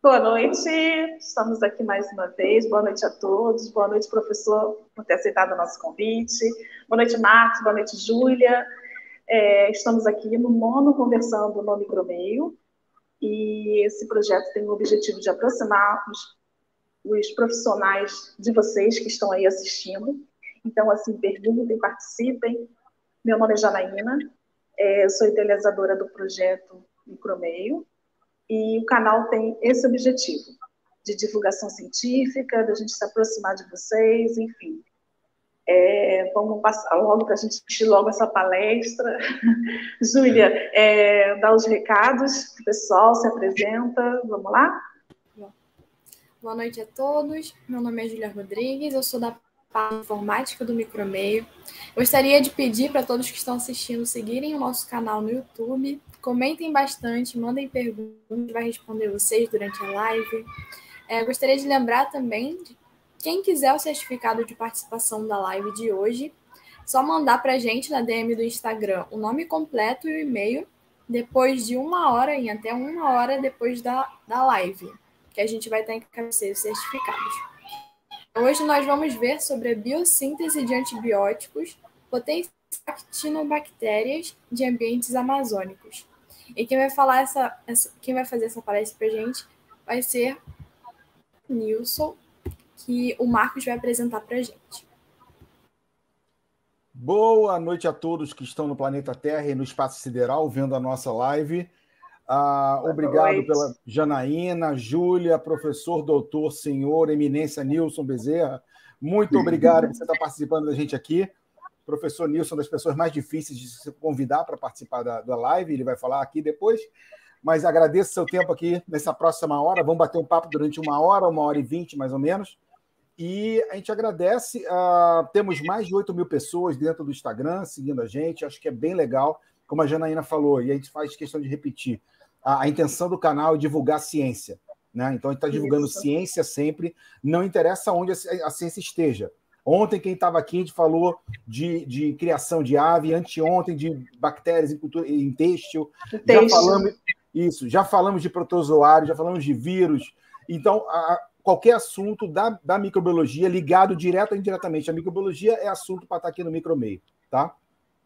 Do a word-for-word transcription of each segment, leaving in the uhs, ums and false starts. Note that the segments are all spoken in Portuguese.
Boa noite, estamos aqui mais uma vez. Boa noite a todos. Boa noite, professor, por ter aceitado o nosso convite. Boa noite, Marcos. Boa noite, Júlia. É, estamos aqui no nono Conversando no Micromeio, e esse projeto tem o objetivo de aproximar os, os profissionais de vocês que estão aí assistindo. Então, assim, perguntem, participem. Meu nome é Janaína, é, eu sou idealizadora do projeto Micromeio, e o canal tem esse objetivo, de divulgação científica, da gente se aproximar de vocês, enfim. É, vamos passar logo para a gente assistir logo essa palestra. Júlia, é, dá os recados, o pessoal se apresenta, vamos lá? Boa noite a todos, meu nome é Júlia Rodrigues, eu sou da parte informática do Micromeio. Gostaria de pedir para todos que estão assistindo seguirem o nosso canal no YouTube, comentem bastante, mandem perguntas, a gente vai responder vocês durante a live. É, gostaria de lembrar também, de quem quiser o certificado de participação da live de hoje, só mandar para a gente na D M do Instagram o nome completo e o e-mail, depois de uma hora, em até uma hora depois da, da live, que a gente vai estar encaminhando os certificados. Hoje nós vamos ver sobre a biossíntese de antibióticos, potenciais actinobactérias de ambientes amazônicos. E quem vai falar essa, essa quem vai fazer essa palestra para a gente vai ser Nilson, que o Marcos vai apresentar para a gente. Boa noite a todos que estão no planeta Terra e no espaço sideral vendo a nossa live. Ah, obrigado noite. Pela Janaína, Júlia, professor, doutor, senhor, eminência Nilson Bezerra. Muito obrigado por você estar participando da gente aqui. Professor Nilson, das pessoas mais difíceis de se convidar para participar da, da live, ele vai falar aqui depois. Mas agradeço seu tempo aqui nessa próxima hora. Vamos bater um papo durante uma hora, uma hora e vinte, mais ou menos. E a gente agradece. Uh, temos mais de oito mil pessoas dentro do Instagram seguindo a gente. Acho que é bem legal, como a Janaína falou, e a gente faz questão de repetir. A, a intenção do canal é divulgar ciência, né? Então, a gente está divulgando Isso. ciência sempre, não interessa onde a, a ciência esteja. Ontem, quem estava aqui, a gente falou de, de criação de ave, anteontem de bactérias em, cultura, em têxtil. Já falamos, isso, já falamos de protozoário, já falamos de vírus. Então, a, qualquer assunto da, da microbiologia ligado direto ou indiretamente. A microbiologia é assunto para estar aqui no Micromeio, tá?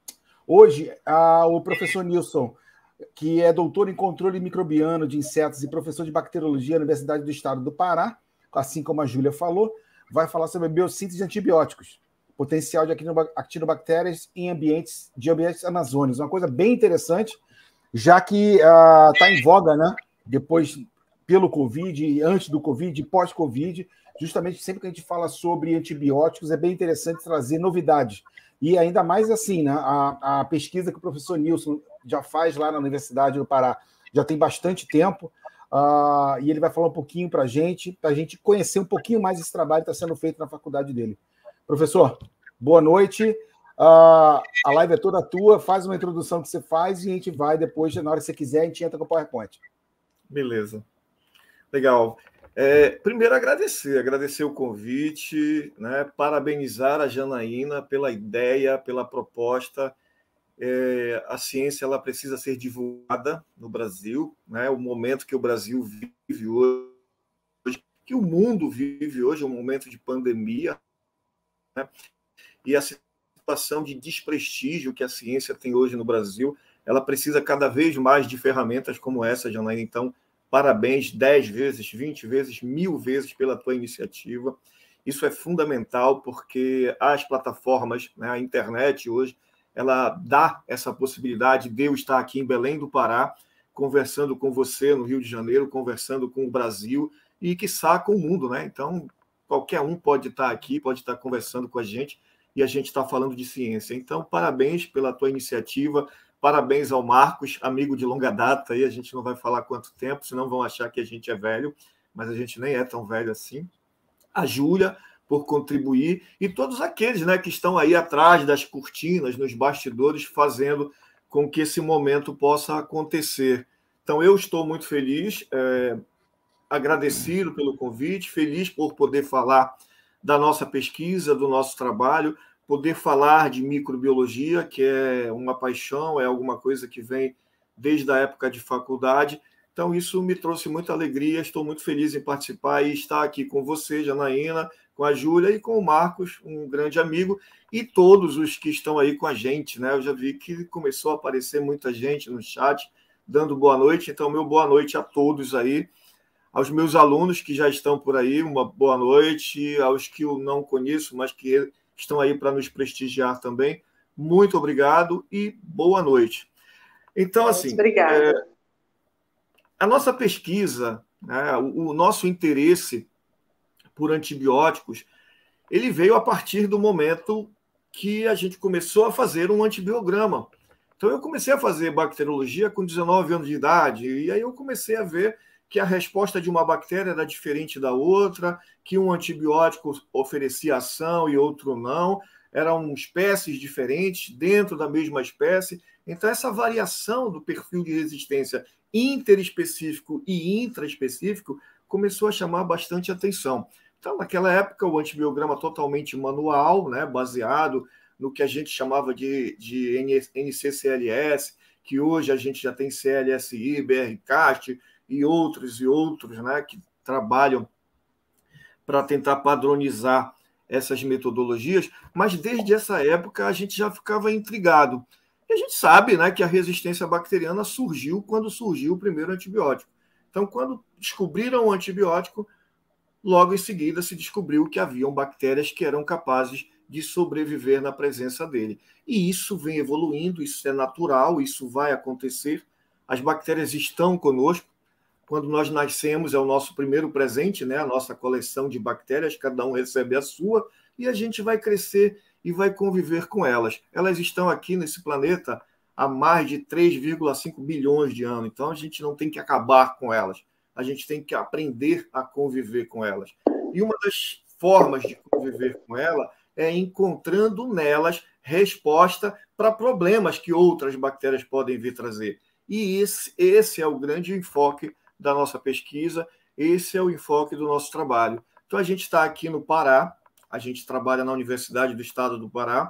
Hoje, a, o professor Nilson, que é doutor em controle microbiano de insetos e professor de bacteriologia na Universidade do Estado do Pará, assim como a Júlia falou, vai falar sobre a biossíntese de antibióticos, potencial de actinobactérias em ambientes, de ambientes amazônicos. Uma coisa bem interessante, já que está uh, em voga, né? Depois, pelo Covid, antes do Covid, pós-Covid, justamente sempre que a gente fala sobre antibióticos, é bem interessante trazer novidades. E ainda mais assim, né? A, a pesquisa que o professor Nilson já faz lá na Universidade do Pará já tem bastante tempo, uh, e ele vai falar um pouquinho para a gente, para a gente conhecer um pouquinho mais esse trabalho que está sendo feito na faculdade dele. Professor, boa noite. Uh, a live é toda tua, faz uma introdução que você faz e a gente vai depois, na hora que você quiser, a gente entra com o PowerPoint. Beleza. Legal. É, primeiro, agradecer, agradecer o convite, né, parabenizar a Janaína pela ideia, pela proposta. É, a ciência ela precisa ser divulgada no Brasil, né, o momento que o Brasil vive hoje, que o mundo vive hoje, é um momento de pandemia, né, e a situação de desprestígio que a ciência tem hoje no Brasil, ela precisa cada vez mais de ferramentas como essa, Janaína. Então, parabéns dez vezes, vinte vezes, mil vezes pela tua iniciativa. Isso é fundamental porque as plataformas, né, a internet hoje, ela dá essa possibilidade de eu estar aqui em Belém do Pará, conversando com você no Rio de Janeiro, conversando com o Brasil e, quiçá, com o mundo, né? Então, qualquer um pode estar aqui, pode estar conversando com a gente e a gente está falando de ciência. Então, parabéns pela tua iniciativa. Parabéns ao Marcos, amigo de longa data, aí a gente não vai falar quanto tempo, senão vão achar que a gente é velho, mas a gente nem é tão velho assim. A Júlia, por contribuir, e todos aqueles, né, que estão aí atrás das cortinas, nos bastidores, fazendo com que esse momento possa acontecer. Então, eu estou muito feliz, é, agradecido pelo convite, feliz por poder falar da nossa pesquisa, do nosso trabalho, poder falar de microbiologia, que é uma paixão, é alguma coisa que vem desde a época de faculdade, Então, isso me trouxe muita alegria, estou muito feliz em participar e estar aqui com você, Janaína, com a Júlia e com o Marcos, um grande amigo, e todos os que estão aí com a gente, né? Eu já vi que começou a aparecer muita gente no chat, dando boa noite, então, meu boa noite a todos aí, aos meus alunos que já estão por aí, uma boa noite, aos que eu não conheço, mas que estão aí para nos prestigiar também, muito obrigado e boa noite. Então, assim... Obrigada. É... A nossa pesquisa, né, o, o nosso interesse por antibióticos, ele veio a partir do momento que a gente começou a fazer um antibiograma. Então, eu comecei a fazer bacteriologia com dezenove anos de idade, e aí eu comecei a ver que a resposta de uma bactéria era diferente da outra, que um antibiótico oferecia ação e outro não, eram espécies diferentes dentro da mesma espécie. Então, essa variação do perfil de resistência interespecífico e intraespecífico começou a chamar bastante atenção. Então, naquela época, o antibiograma totalmente manual, né, baseado no que a gente chamava de, de N C C L S, que hoje a gente já tem C L S I, B R C A S T e outros e outros, né, que trabalham para tentar padronizar essas metodologias, mas desde essa época a gente já ficava intrigado. E a gente sabe, né, que a resistência bacteriana surgiu quando surgiu o primeiro antibiótico. Então, quando descobriram o antibiótico, logo em seguida se descobriu que haviam bactérias que eram capazes de sobreviver na presença dele. E isso vem evoluindo, isso é natural, isso vai acontecer. As bactérias estão conosco. Quando nós nascemos, é o nosso primeiro presente, né, a nossa coleção de bactérias, cada um recebe a sua, e a gente vai crescer e vai conviver com elas. Elas estão aqui nesse planeta há mais de três vírgula cinco bilhões de anos, então a gente não tem que acabar com elas, a gente tem que aprender a conviver com elas. E uma das formas de conviver com ela é encontrando nelas resposta para problemas que outras bactérias podem vir trazer. E esse, esse é o grande enfoque da nossa pesquisa, esse é o enfoque do nosso trabalho. Então, a gente está aqui no Pará, a gente trabalha na Universidade do Estado do Pará.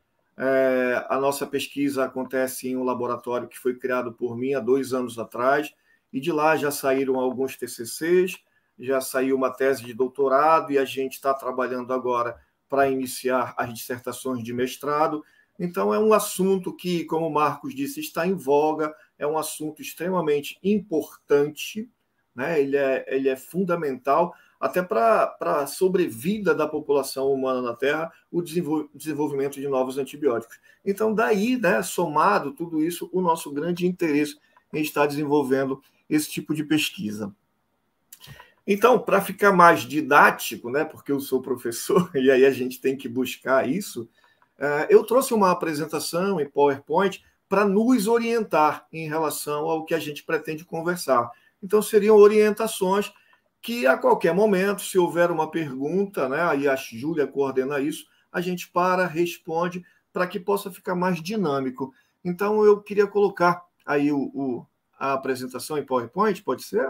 É, a nossa pesquisa acontece em um laboratório que foi criado por mim há dois anos atrás, e de lá já saíram alguns T C Cs, já saiu uma tese de doutorado, e a gente está trabalhando agora para iniciar as dissertações de mestrado. Então, é um assunto que, como o Marcos disse, está em voga, é um assunto extremamente importante, né? ele, é, ele é fundamental até para a sobrevida da população humana na Terra, o desenvolvimento de novos antibióticos. Então, daí, né, somado tudo isso, o nosso grande interesse em estar desenvolvendo esse tipo de pesquisa. Então, para ficar mais didático, né, porque eu sou professor e aí a gente tem que buscar isso, eu trouxe uma apresentação em PowerPoint para nos orientar em relação ao que a gente pretende conversar. Então, seriam orientações que, a qualquer momento, se houver uma pergunta, né, aí a Júlia coordena isso, a gente para, responde, para que possa ficar mais dinâmico. Então, eu queria colocar aí o, o, a apresentação em PowerPoint, pode ser?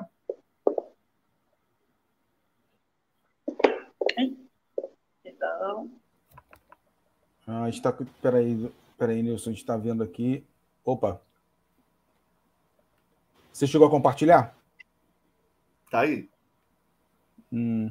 Então... Ah, a gente está... Peraí, peraí, Nilson, a gente está vendo aqui. Opa! Você chegou a compartilhar? Tá aí. Hum.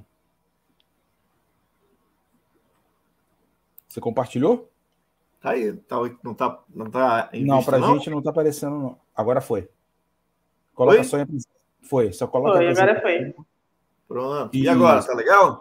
Você compartilhou? Tá aí. Tá, não tá, não tá em Não, vista, para a gente não está aparecendo, não. Agora foi. Coloca foi? só em... Foi, só coloca foi, agora foi. Pronto. E agora, tá legal?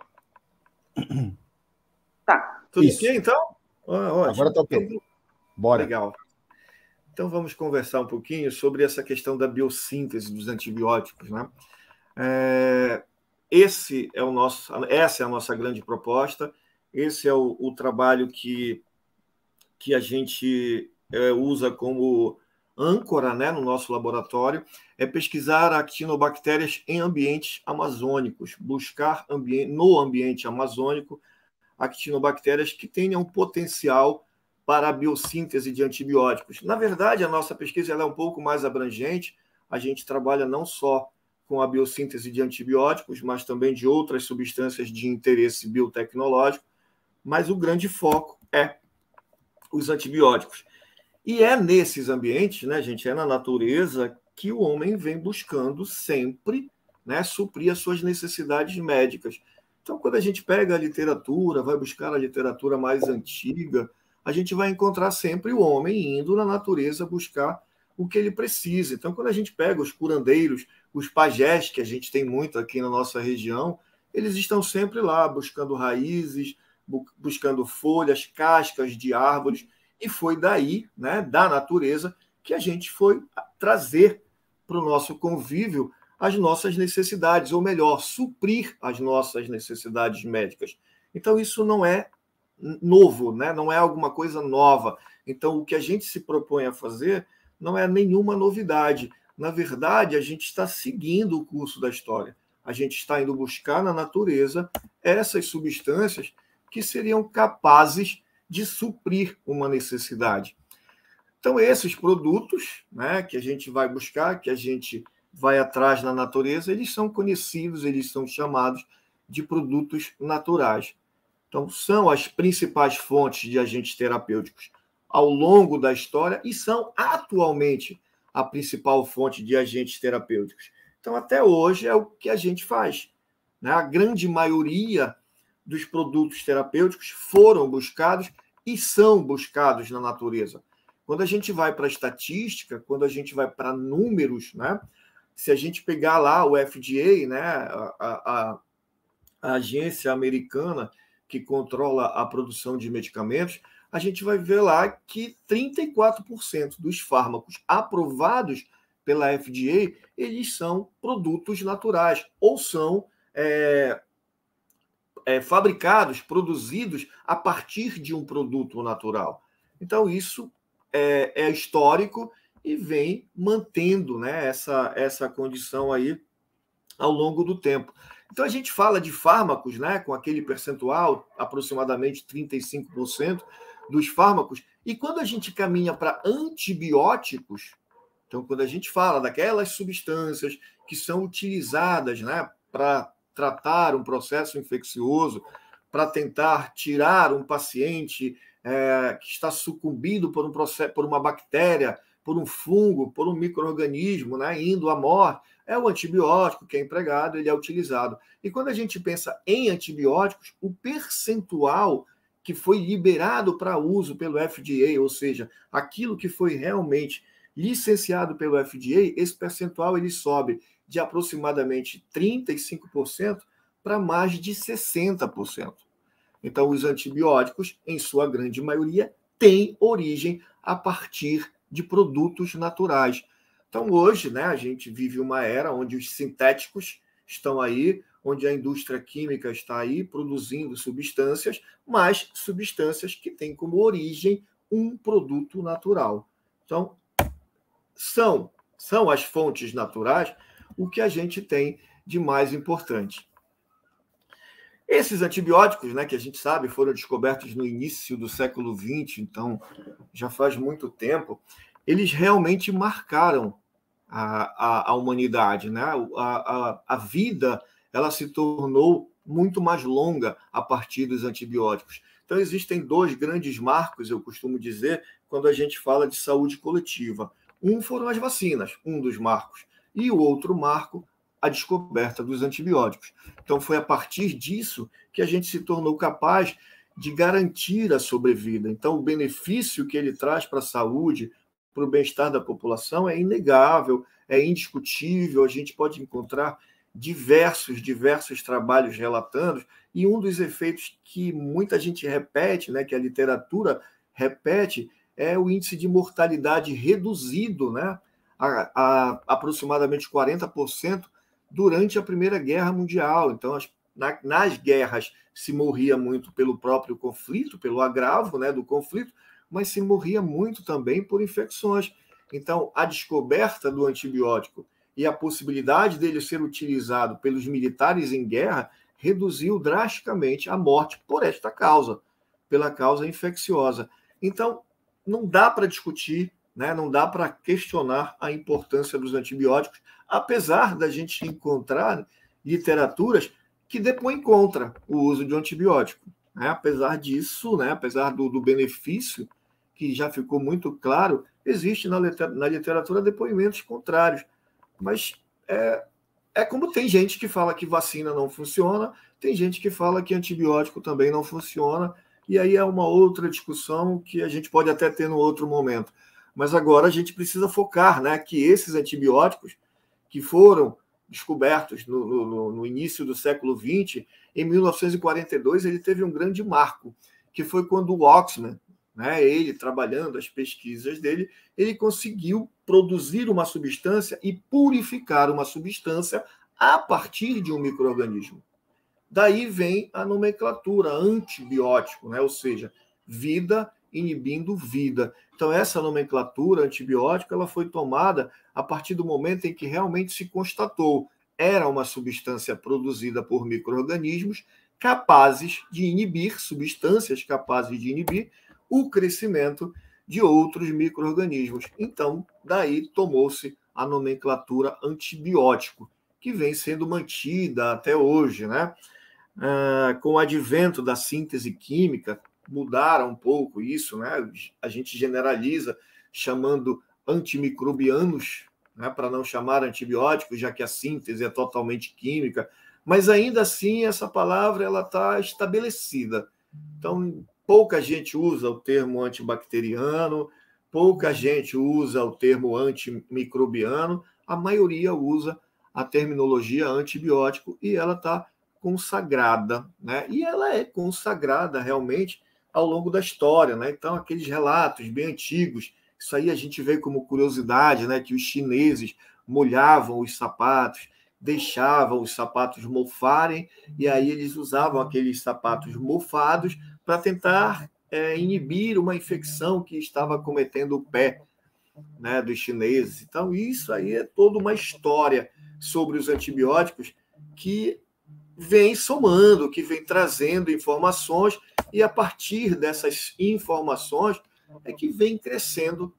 Tá. Tudo Isso. ok, então? Ah, agora tá ok. Então, bora. Legal. Então, vamos conversar um pouquinho sobre essa questão da biossíntese dos antibióticos, né? É, esse é o nosso, essa é a nossa grande proposta, esse é o, o trabalho que, que a gente é, usa como âncora, né, no nosso laboratório, é pesquisar actinobactérias em ambientes amazônicos, buscar ambi- no ambiente amazônico actinobactérias que tenham potencial para a biossíntese de antibióticos. Na verdade, a nossa pesquisa ela é um pouco mais abrangente, a gente trabalha não só com a biossíntese de antibióticos, mas também de outras substâncias de interesse biotecnológico, mas o grande foco é os antibióticos. E é nesses ambientes, né, gente, é na natureza que o homem vem buscando sempre, né, suprir as suas necessidades médicas. Então, quando a gente pega a literatura, vai buscar a literatura mais antiga, a gente vai encontrar sempre o homem indo na natureza buscar o que ele precisa. Então, quando a gente pega os curandeiros, os pajés, que a gente tem muito aqui na nossa região, eles estão sempre lá buscando raízes, buscando folhas, cascas de árvores, e foi daí, né, da natureza, que a gente foi trazer para o nosso convívio as nossas necessidades, ou melhor, suprir as nossas necessidades médicas. Então, isso não é novo, né? Não é alguma coisa nova. Então, o que a gente se propõe a fazer não é nenhuma novidade. Na verdade, a gente está seguindo o curso da história. A gente está indo buscar na natureza essas substâncias que seriam capazes de suprir uma necessidade. Então, esses produtos, né, que a gente vai buscar, que a gente vai atrás na natureza, eles são conhecidos, eles são chamados de produtos naturais. Então, são as principais fontes de agentes terapêuticos ao longo da história e são atualmente a principal fonte de agentes terapêuticos. Então, até hoje é o que a gente faz, né? A grande maioria dos produtos terapêuticos foram buscados e são buscados na natureza. Quando a gente vai para a estatística, quando a gente vai para números, né? Se a gente pegar lá o F D A, né, a, a, a agência americana que controla a produção de medicamentos, a gente vai ver lá que trinta e quatro por cento dos fármacos aprovados pela F D A, eles são produtos naturais, ou são é, é, fabricados, produzidos a partir de um produto natural. Então, isso é, é histórico e vem mantendo, né, essa, essa condição aí ao longo do tempo. Então, a gente fala de fármacos, né, com aquele percentual, aproximadamente trinta e cinco por cento dos fármacos, e quando a gente caminha para antibióticos, então, quando a gente fala daquelas substâncias que são utilizadas, né, para tratar um processo infeccioso, para tentar tirar um paciente é, que está sucumbido por, um processo, por uma bactéria, por um fungo, por um micro-organismo, né, indo à morte, é o antibiótico que é empregado, ele é utilizado. E quando a gente pensa em antibióticos, o percentual que foi liberado para uso pelo F D A, ou seja, aquilo que foi realmente licenciado pelo F D A, esse percentual ele sobe de aproximadamente trinta e cinco por cento para mais de sessenta por cento. Então, os antibióticos, em sua grande maioria, têm origem a partir de produtos naturais. Então, hoje, né, a gente vive uma era onde os sintéticos estão aí, onde a indústria química está aí produzindo substâncias, mas substâncias que têm como origem um produto natural. Então, são, são as fontes naturais o que a gente tem de mais importante. Esses antibióticos, né, que a gente sabe, foram descobertos no início do século vinte, então já faz muito tempo, eles realmente marcaram a, a, a humanidade, né? A, a, a vida ela se tornou muito mais longa a partir dos antibióticos. Então, existem dois grandes marcos, eu costumo dizer, quando a gente fala de saúde coletiva. Um foram as vacinas, um dos marcos, e o outro marco, a descoberta dos antibióticos. Então, foi a partir disso que a gente se tornou capaz de garantir a sobrevida. Então, o benefício que ele traz para a saúde, para o bem-estar da população, é inegável, é indiscutível. A gente pode encontrar diversos, diversos trabalhos relatando, e um dos efeitos que muita gente repete, né, que a literatura repete, é o índice de mortalidade reduzido, né, a, a aproximadamente quarenta por cento durante a Primeira Guerra Mundial. Então, as, na, nas guerras se morria muito pelo próprio conflito, pelo agravo, né, do conflito, mas se morria muito também por infecções. Então, a descoberta do antibiótico e a possibilidade dele ser utilizado pelos militares em guerra reduziu drasticamente a morte por esta causa, pela causa infecciosa. Então, não dá para discutir, né? Não dá para questionar a importância dos antibióticos, apesar da gente encontrar literaturas que depõem contra o uso de um antibiótico. Né? Apesar disso, né? Apesar do, do benefício que já ficou muito claro, existe na literatura depoimentos contrários. Mas é, é como tem gente que fala que vacina não funciona, tem gente que fala que antibiótico também não funciona, e aí é uma outra discussão que a gente pode até ter no outro momento. Mas agora a gente precisa focar, né, que esses antibióticos que foram descobertos no, no, no início do século vinte, em mil novecentos e quarenta e dois, ele teve um grande marco, que foi quando o Oxman, né, ele trabalhando as pesquisas dele, ele conseguiu produzir uma substância e purificar uma substância a partir de um micro-organismo. Daí vem a nomenclatura antibiótico, né, ou seja, vida inibindo vida. Então, essa nomenclatura antibiótica ela foi tomada a partir do momento em que realmente se constatou era uma substância produzida por micro-organismos capazes de inibir, substâncias capazes de inibir o crescimento de outros micro-organismos. Então, daí tomou-se a nomenclatura antibiótico, que vem sendo mantida até hoje, né? Ah, com o advento da síntese química, mudaram um pouco isso, né? A gente generaliza chamando antimicrobianos, né? Para não chamar antibióticos, já que a síntese é totalmente química, mas ainda assim essa palavra ela está estabelecida. Então, pouca gente usa o termo antibacteriano, pouca gente usa o termo antimicrobiano, a maioria usa a terminologia antibiótico e ela está consagrada, né? E ela é consagrada realmente ao longo da história, né? Então, aqueles relatos bem antigos, isso aí a gente vê como curiosidade, né? Que os chineses molhavam os sapatos, deixavam os sapatos mofarem, e aí eles usavam aqueles sapatos mofados para tentar é, inibir uma infecção que estava cometendo o pé, né, dos chineses. Então, isso aí é toda uma história sobre os antibióticos que vem somando, que vem trazendo informações, e a partir dessas informações é que vem crescendo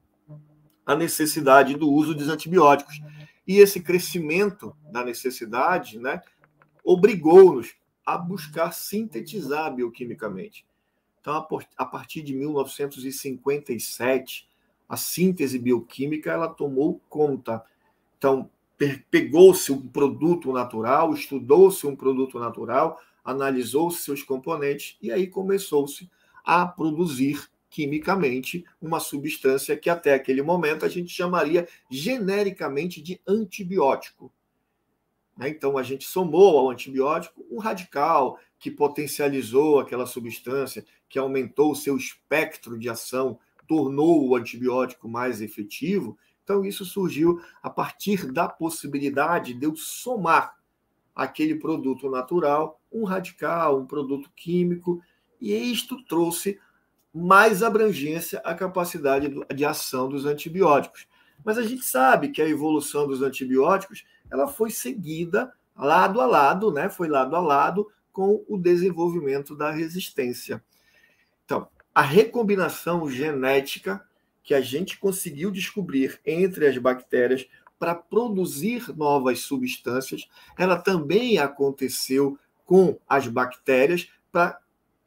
a necessidade do uso dos antibióticos. E esse crescimento da necessidade, né, obrigou-nos a buscar sintetizar bioquimicamente. Então, a partir de mil novecentos e cinquenta e sete, a síntese bioquímica ela tomou conta. Então, pegou-se um produto natural, estudou-se um produto natural, analisou-se seus componentes e aí começou-se a produzir quimicamente uma substância que até aquele momento a gente chamaria genericamente de antibiótico. Então, a gente somou ao antibiótico um radical que potencializou aquela substância, que aumentou o seu espectro de ação, tornou o antibiótico mais efetivo. Então, isso surgiu a partir da possibilidade de eu somar aquele produto natural, um radical, um produto químico, e isto trouxe mais abrangência à capacidade de ação dos antibióticos. Mas a gente sabe que a evolução dos antibióticos ela foi seguida lado a lado, né? Foi lado a lado com o desenvolvimento da resistência. Então, a recombinação genética que a gente conseguiu descobrir entre as bactérias para produzir novas substâncias, ela também aconteceu com as bactérias para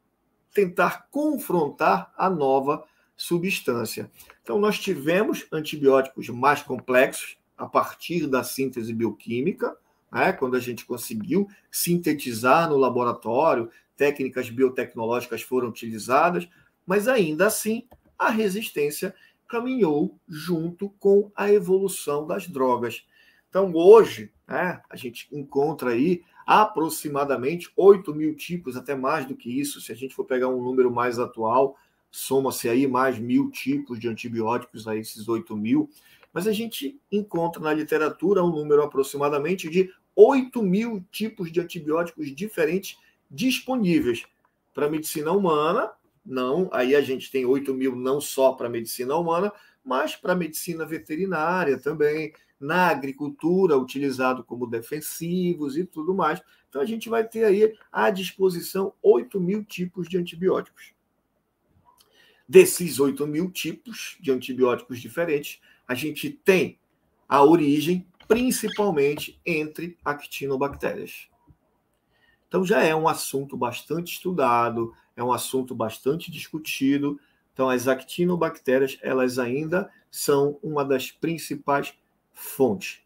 tentar confrontar a nova substância. Então, nós tivemos antibióticos mais complexos a partir da síntese bioquímica, né, quando a gente conseguiu sintetizar no laboratório, técnicas biotecnológicas foram utilizadas, mas ainda assim a resistência caminhou junto com a evolução das drogas. Então, hoje, né, a gente encontra aí aproximadamente oito mil tipos, até mais do que isso, se a gente for pegar um número mais atual, soma-se aí mais mil tipos de antibióticos a esses oito mil, mas a gente encontra na literatura um número aproximadamente de oito mil tipos de antibióticos diferentes disponíveis para a medicina humana. Não, aí a gente tem oito mil não só para a medicina humana, mas para a medicina veterinária também, na agricultura, utilizado como defensivos e tudo mais. Então, a gente vai ter aí à disposição oito mil tipos de antibióticos. Desses oito mil tipos de antibióticos diferentes, a gente tem a origem principalmente entre actinobactérias. Então, já é um assunto bastante estudado, é um assunto bastante discutido. Então, as actinobactérias, elas ainda são uma das principais fontes.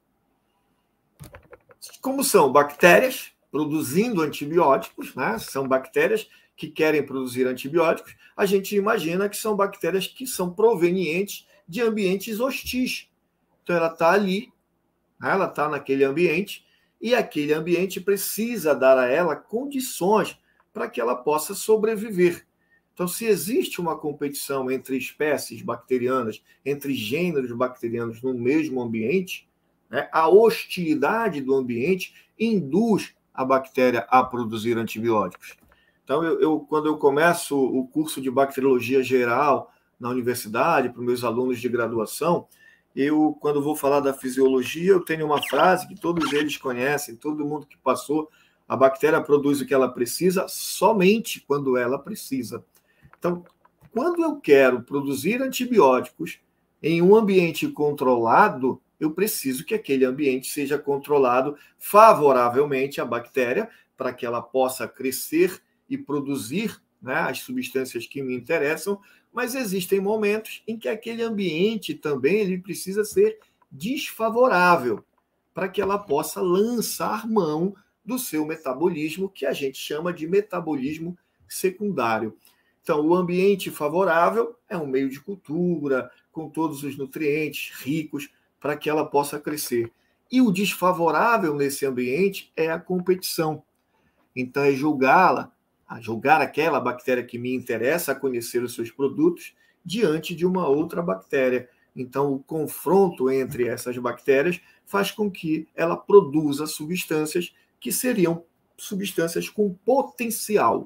Como são bactérias produzindo antibióticos, né? São bactérias que querem produzir antibióticos, a gente imagina que são bactérias que são provenientes de ambientes hostis. Então, ela está ali, né? Ela está naquele ambiente, e aquele ambiente precisa dar a ela condições para que ela possa sobreviver. Então, se existe uma competição entre espécies bacterianas, entre gêneros bacterianos no mesmo ambiente, né, a hostilidade do ambiente induz a bactéria a produzir antibióticos. Então, eu, eu, quando eu começo o curso de bacteriologia geral na universidade, para os meus alunos de graduação, eu, quando vou falar da fisiologia, eu tenho uma frase que todos eles conhecem, todo mundo que passou: a bactéria produz o que ela precisa somente quando ela precisa. Então, quando eu quero produzir antibióticos em um ambiente controlado, eu preciso que aquele ambiente seja controlado favoravelmente à bactéria, para que ela possa crescer e produzir, né, as substâncias que me interessam, mas existem momentos em que aquele ambiente também ele precisa ser desfavorável, para que ela possa lançar mão do seu metabolismo, que a gente chama de metabolismo secundário. Então, o ambiente favorável é um meio de cultura, com todos os nutrientes ricos, para que ela possa crescer. E o desfavorável nesse ambiente é a competição. Então, é julgá-la, julgar aquela bactéria que me interessa a conhecer os seus produtos diante de uma outra bactéria. Então, o confronto entre essas bactérias faz com que ela produza substâncias que seriam substâncias com potencial.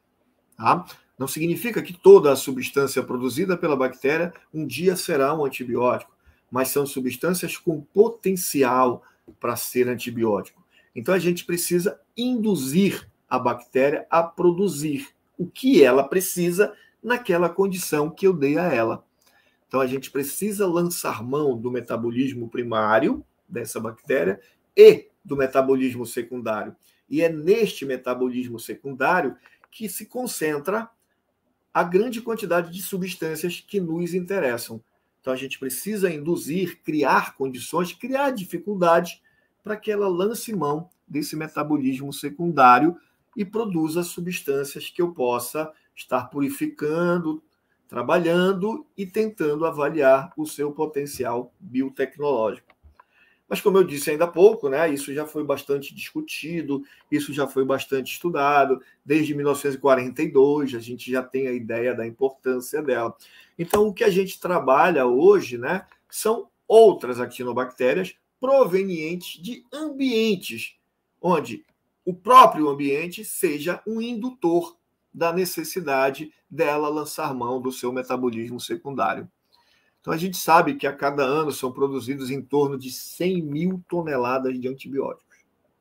Tá? Não significa que toda a substância produzida pela bactéria um dia será um antibiótico, mas são substâncias com potencial para ser antibiótico. Então, a gente precisa induzir a bactéria a produzir o que ela precisa naquela condição que eu dei a ela. Então, a gente precisa lançar mão do metabolismo primário dessa bactéria e do metabolismo secundário. E é neste metabolismo secundário que se concentra a grande quantidade de substâncias que nos interessam. Então, a gente precisa induzir, criar condições, criar dificuldades para que ela lance mão desse metabolismo secundário e produza substâncias que eu possa estar purificando, trabalhando e tentando avaliar o seu potencial biotecnológico. Mas, como eu disse ainda há pouco, né, isso já foi bastante discutido, isso já foi bastante estudado. Desde mil novecentos e quarenta e dois, a gente já tem a ideia da importância dela. Então, o que a gente trabalha hoje, né, são outras actinobactérias provenientes de ambientes onde o próprio ambiente seja um indutor da necessidade dela lançar mão do seu metabolismo secundário. Então, a gente sabe que a cada ano são produzidos em torno de cem mil toneladas de antibióticos.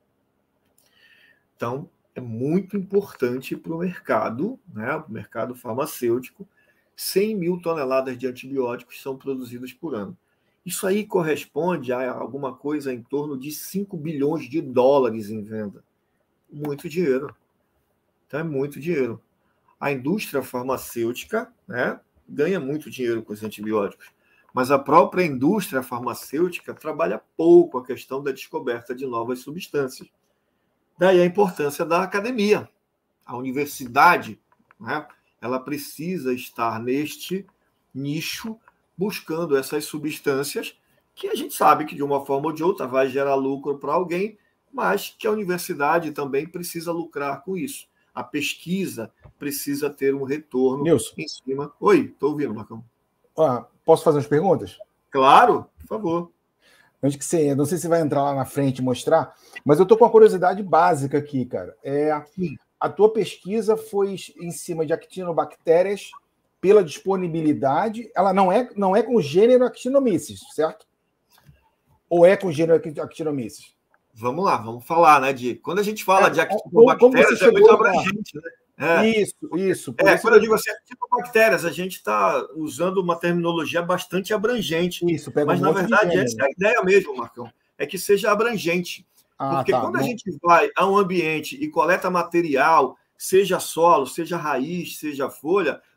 Então, é muito importante para o mercado, né, para o mercado farmacêutico, cem mil toneladas de antibióticos são produzidos por ano. Isso aí corresponde a alguma coisa em torno de cinco bilhões de dólares em venda. Muito dinheiro. Então, é muito dinheiro. A indústria farmacêutica, né, ganha muito dinheiro com os antibióticos, mas a própria indústria farmacêutica trabalha pouco a questão da descoberta de novas substâncias. Daí a importância da academia. A universidade, né, ela precisa estar neste nicho buscando essas substâncias que a gente sabe que de uma forma ou de outra vai gerar lucro para alguém, mas que a universidade também precisa lucrar com isso. A pesquisa precisa ter um retorno Nilson. em cima. Oi, estou ouvindo, Marcão. Ah, posso fazer umas perguntas? Claro, por favor. Antes que você, não sei se vai entrar lá na frente e mostrar, mas eu estou com uma curiosidade básica aqui, cara. É, a tua pesquisa foi em cima de actinobactérias pela disponibilidade. Ela não é, não é com o gênero Actinomyces, certo? Ou é com o gênero Actinomyces? Vamos lá, vamos falar, né, de quando a gente fala é, de actinobactérias, é muito abrangente, né? É. Isso, isso. É, isso quando eu digo assim, actinobactérias, a gente está usando uma terminologia bastante abrangente. Isso, pega mas, um na monte verdade, de essa é a ideia mesmo, Marcão. É que seja abrangente. Ah, Porque tá, quando não... a gente vai a um ambiente e coleta material, seja solo, seja raiz, seja folha,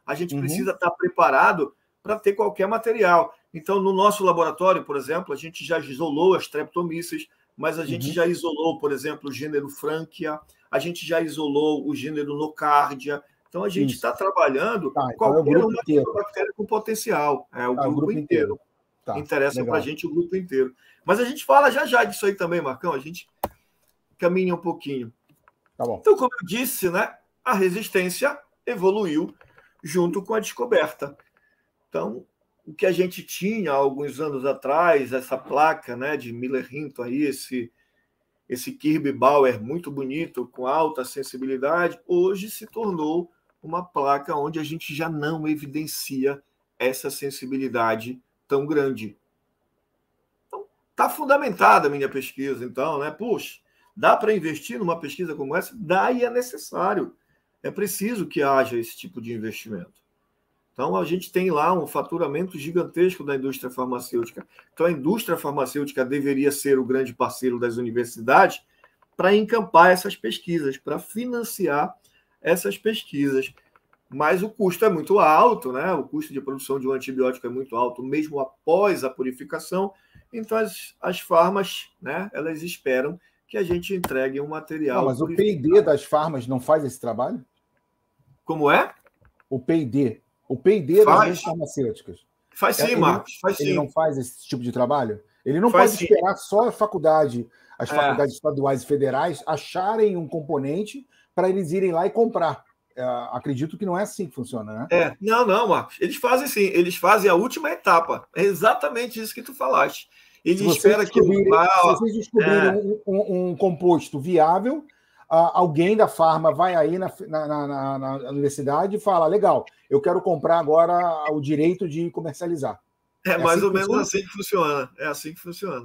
a gente Uhum. precisa estar preparado para ter qualquer material. Então, no nosso laboratório, por exemplo, a gente já isolou as streptomyces, mas a gente Uhum. já isolou, por exemplo, o gênero Frankia, a gente já isolou o gênero Nocardia. Então, a gente Isso. está trabalhando Tá, então é o qualquer grupo uma inteiro. bactéria com potencial. É o Tá, o grupo grupo inteiro. inteiro. Tá, Interessa para a legal. gente o grupo inteiro. Mas a gente fala já já disso aí também, Marcão. A gente caminha um pouquinho. Tá bom. Então, como eu disse, né, a resistência evoluiu junto com a descoberta. Então, o que a gente tinha há alguns anos atrás, essa placa, né, de Miller-Hinton aí, esse, esse Kirby Bauer muito bonito, com alta sensibilidade, hoje se tornou uma placa onde a gente já não evidencia essa sensibilidade tão grande. Então, está fundamentada a minha pesquisa, então, né? Puxa, dá para investir numa pesquisa como essa? Dá e é necessário. É preciso que haja esse tipo de investimento. Então, a gente tem lá um faturamento gigantesco da indústria farmacêutica. Então, a indústria farmacêutica deveria ser o grande parceiro das universidades para encampar essas pesquisas, para financiar essas pesquisas. Mas o custo é muito alto, né? O custo de produção de um antibiótico é muito alto, mesmo após a purificação. Então, as, as farmas, né, elas esperam que a gente entregue um material. Não, mas o purificado. P e D das farmas não faz esse trabalho? Como é? O P e D. O P e D das Faz. indústrias farmacêuticas. Faz sim, ele, Marcos. Faz ele sim. não faz esse tipo de trabalho? Ele não Faz pode sim. esperar só a faculdade, as É. faculdades estaduais e federais acharem um componente para eles irem lá e comprar. É, acredito que não é assim que funciona, né? É. Não, não, Marcos. Eles fazem sim. Eles fazem a última etapa. É exatamente isso que tu falaste. Ele Se vocês espera que descobrirem, vá... se vocês descobrirem É. um, um- um composto viável, ah, alguém da farma vai aí na, na- na- na universidade e fala: legal, eu quero comprar agora o direito de comercializar. É É mais assim ou que menos funciona? assim que funciona. É assim que funciona.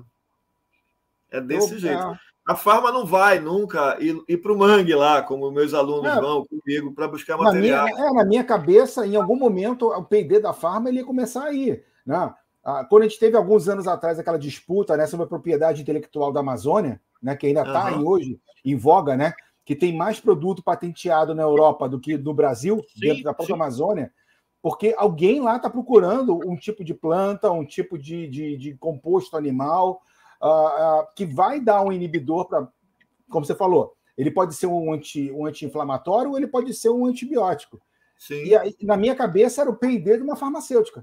É desse Eu- jeito. é, A farma não vai nunca ir, ir para o mangue lá, como meus alunos É. vão comigo, para buscar Na minha, material. é, na minha cabeça, em algum momento, o P e D da farma ele ia começar a ir. Né? Ah, quando a gente teve alguns anos atrás aquela disputa, né, sobre a propriedade intelectual da Amazônia, né, que ainda está Aham. aí hoje em voga, né, que tem mais produto patenteado na Europa do que no Brasil, Sim, dentro da própria sim. Amazônia, porque alguém lá está procurando um tipo de planta, um tipo de, de, de composto animal, ah, ah, que vai dar um inibidor para, como você falou, ele pode ser um, anti, um anti-inflamatório ou ele pode ser um antibiótico. Sim. E aí, na minha cabeça, era o P e D de uma farmacêutica.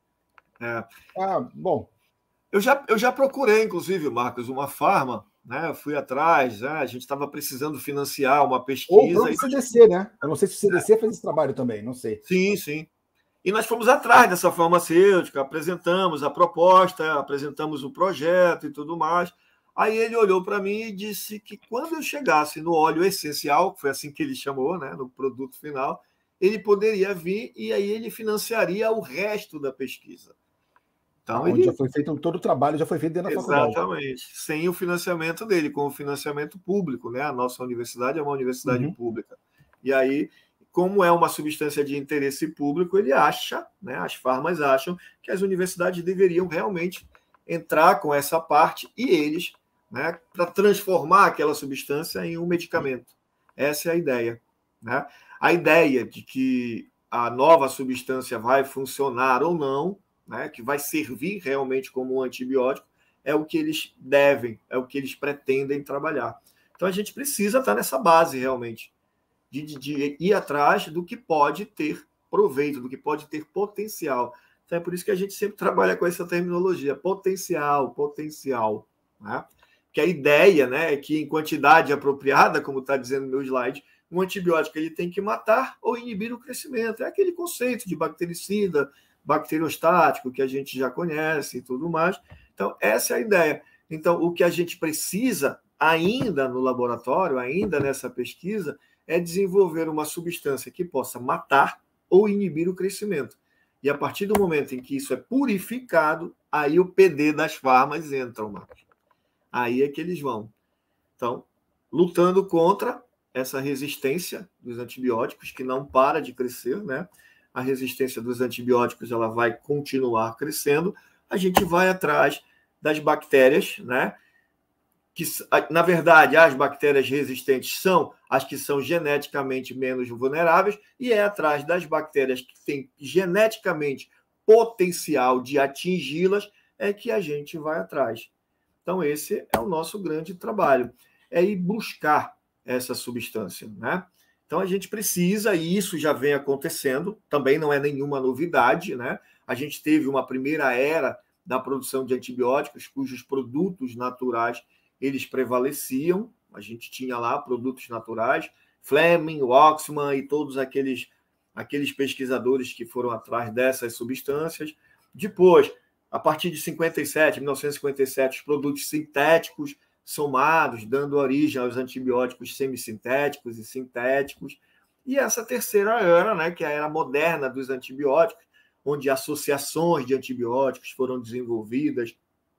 É. Ah, bom. Eu já, eu já procurei, inclusive, Marcos, uma farma, né? Eu fui atrás, né? A gente estava precisando financiar uma Ou o pesquisa. próprio E... C D C, né? Eu não sei se o C D C faz esse trabalho também, não sei. Sim, sim. E nós fomos atrás dessa farmacêutica, apresentamos a proposta, apresentamos o projeto e tudo mais. Aí ele olhou para mim e disse que quando eu chegasse no óleo essencial, que foi assim que ele chamou, né, no produto final, ele poderia vir e aí ele financiaria o resto da pesquisa. Então, Onde ele... já foi feito todo o trabalho, já foi feito dentro da faculdade. Exatamente. Sem o financiamento dele, com o financiamento público, né? A nossa universidade é uma universidade Uhum. pública. E aí, como é uma substância de interesse público, ele acha, né? As farmas acham que as universidades deveriam realmente entrar com essa parte e eles, né? Para transformar aquela substância em um medicamento. Essa é a ideia, né? A ideia de que a nova substância vai funcionar ou não, né, que vai servir realmente como um antibiótico, é o que eles devem, é o que eles pretendem trabalhar. Então a gente precisa estar nessa base realmente, de, de, de ir atrás do que pode ter proveito, do que pode ter potencial. Então é por isso que a gente sempre trabalha com essa terminologia, potencial, potencial. Né? Que a ideia, né, é que em quantidade apropriada, como está dizendo no meu slide, um antibiótico ele tem que matar ou inibir o crescimento. É aquele conceito de bactericida, bacteriostático, que a gente já conhece e tudo mais. Então, essa é a ideia. Então, o que a gente precisa ainda no laboratório, ainda nessa pesquisa, é desenvolver uma substância que possa matar ou inibir o crescimento. E a partir do momento em que isso é purificado, aí o P D das farmas entram, Marcos. Aí é que eles vão. Então, lutando contra essa resistência dos antibióticos, que não para de crescer, né? A resistência dos antibióticos ela vai continuar crescendo, a gente vai atrás das bactérias, né, que, na verdade, as bactérias resistentes são as que são geneticamente menos vulneráveis, e é atrás das bactérias que têm geneticamente potencial de atingi-las é que a gente vai atrás. Então, esse é o nosso grande trabalho, é ir buscar essa substância, né? Então, a gente precisa, e isso já vem acontecendo, também não é nenhuma novidade, né? A gente teve uma primeira era da produção de antibióticos, cujos produtos naturais, eles prevaleciam. A gente tinha lá produtos naturais, Fleming, Waxman e todos aqueles, aqueles pesquisadores que foram atrás dessas substâncias. Depois, a partir de cinquenta e sete, mil novecentos e cinquenta e sete, os produtos sintéticos somados, dando origem aos antibióticos semissintéticos e sintéticos. E essa terceira era, né, que é a era moderna dos antibióticos, onde associações de antibióticos foram desenvolvidas,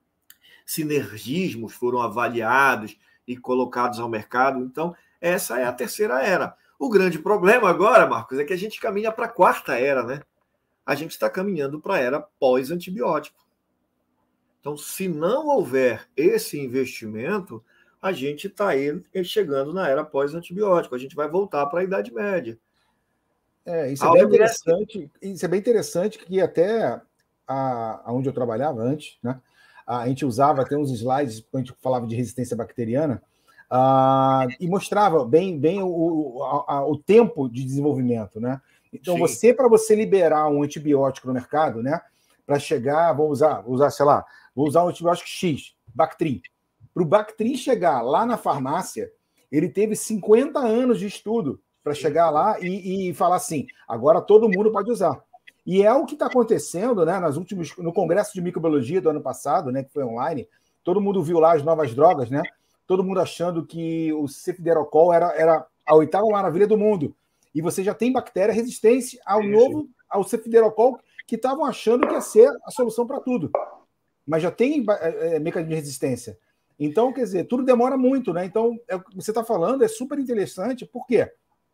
sinergismos foram avaliados e colocados ao mercado. Então, essa é a terceira era. O grande problema agora, Marcos, é que a gente caminha para a quarta era, né? A gente está caminhando para a era pós-antibiótico. Então, se não houver esse investimento, a gente está aí chegando na era pós-antibiótico. A gente vai voltar para a Idade Média. É, isso é bem interessante. Isso é bem interessante que até a, onde eu trabalhava antes, né? A gente usava até uns slides quando a gente falava de resistência bacteriana uh, e mostrava bem, bem o, o, a, o tempo de desenvolvimento, né? Então, Sim. você, para você liberar um antibiótico no mercado, né? Para chegar, vou usar, vou usar, sei lá, vou usar um antibiótico X, Bactrim. Para o Bactrim chegar lá na farmácia, ele teve cinquenta anos de estudo para chegar lá e, e falar assim, agora todo mundo pode usar. E é o que está acontecendo, né, nas últimas, no Congresso de Microbiologia do ano passado, né, que foi online, todo mundo viu lá as novas drogas, né? Todo mundo achando que o cefiderocol era, era a oitava maravilha do mundo. E você já tem bactéria resistente ao sim, novo, sim. ao cefiderocol, que estavam achando que ia ser a solução para tudo. Mas já tem é, mecanismo de resistência. Então, quer dizer, tudo demora muito, né? Então, é, o que você está falando é super interessante, por quê?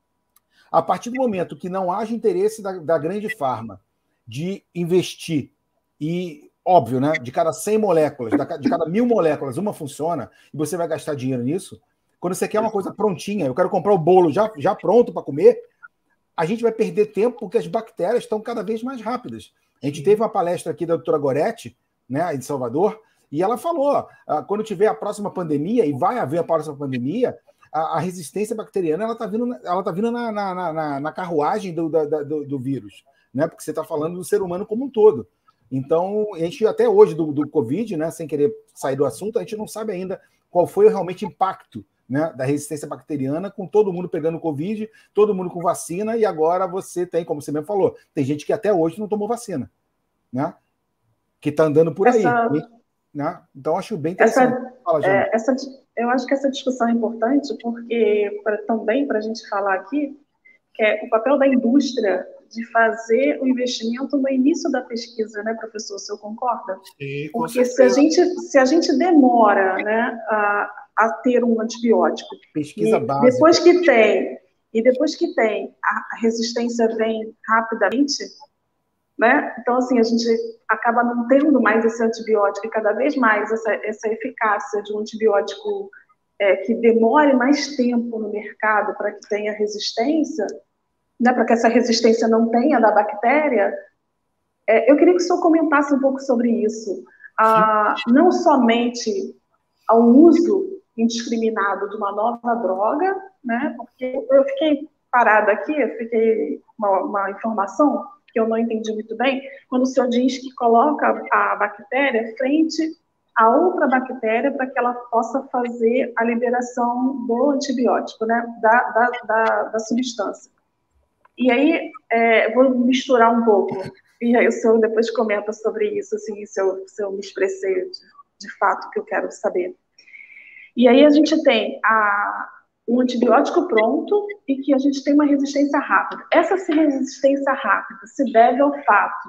A partir do momento que não haja interesse da, da grande farma de investir, e, óbvio, né, de cada cem moléculas, de cada mil moléculas, uma funciona, e você vai gastar dinheiro nisso, quando você quer uma coisa prontinha, eu quero comprar o bolo já, já pronto para comer, a gente vai perder tempo porque as bactérias estão cada vez mais rápidas. A gente teve uma palestra aqui da doutora Goretti, né, de Salvador, e ela falou, quando tiver a próxima pandemia, e vai haver a próxima pandemia, a, a resistência bacteriana ela está vindo, ela tá vindo na, na, na, na carruagem do, da, do, do vírus, né? Porque você está falando do ser humano como um todo. Então, a gente até hoje do, do Covid, né, sem querer sair do assunto, a gente não sabe ainda qual foi realmente o impacto, né, da resistência bacteriana, com todo mundo pegando Covid, todo mundo com vacina, e agora você tem, como você mesmo falou, tem gente que até hoje não tomou vacina, né? Que está andando por essa... aí. Né? Então, acho bem interessante. Essa, Fala, é, essa, eu acho que essa discussão é importante porque, pra, também, para a gente falar aqui, que é o papel da indústria de fazer o investimento no início da pesquisa, né, professor? O senhor concorda? Sim, com porque se a, gente, se a gente demora, né, a, a ter um antibiótico, pesquisa e básica. depois que tem, e depois que tem, a resistência vem rapidamente, né? Então, assim, a gente acaba não tendo mais esse antibiótico e cada vez mais essa, essa eficácia de um antibiótico é, que demore mais tempo no mercado para que tenha resistência, né, para que essa resistência não tenha da bactéria. É, eu queria que o senhor comentasse um pouco sobre isso. Ah, não somente ao uso indiscriminado de uma nova droga, né, porque eu fiquei parada aqui, eu fiquei uma, uma informação que eu não entendi muito bem, quando o senhor diz que coloca a bactéria frente a outra bactéria para que ela possa fazer a liberação do antibiótico, né, da, da, da, da substância. E aí, é, vou misturar um pouco, e aí o senhor depois comenta sobre isso, assim, se eu, se eu me expressei de, de fato que eu quero saber. E aí a gente tem a... um antibiótico pronto e que a gente tem uma resistência rápida. Essa resistência rápida se deve ao fato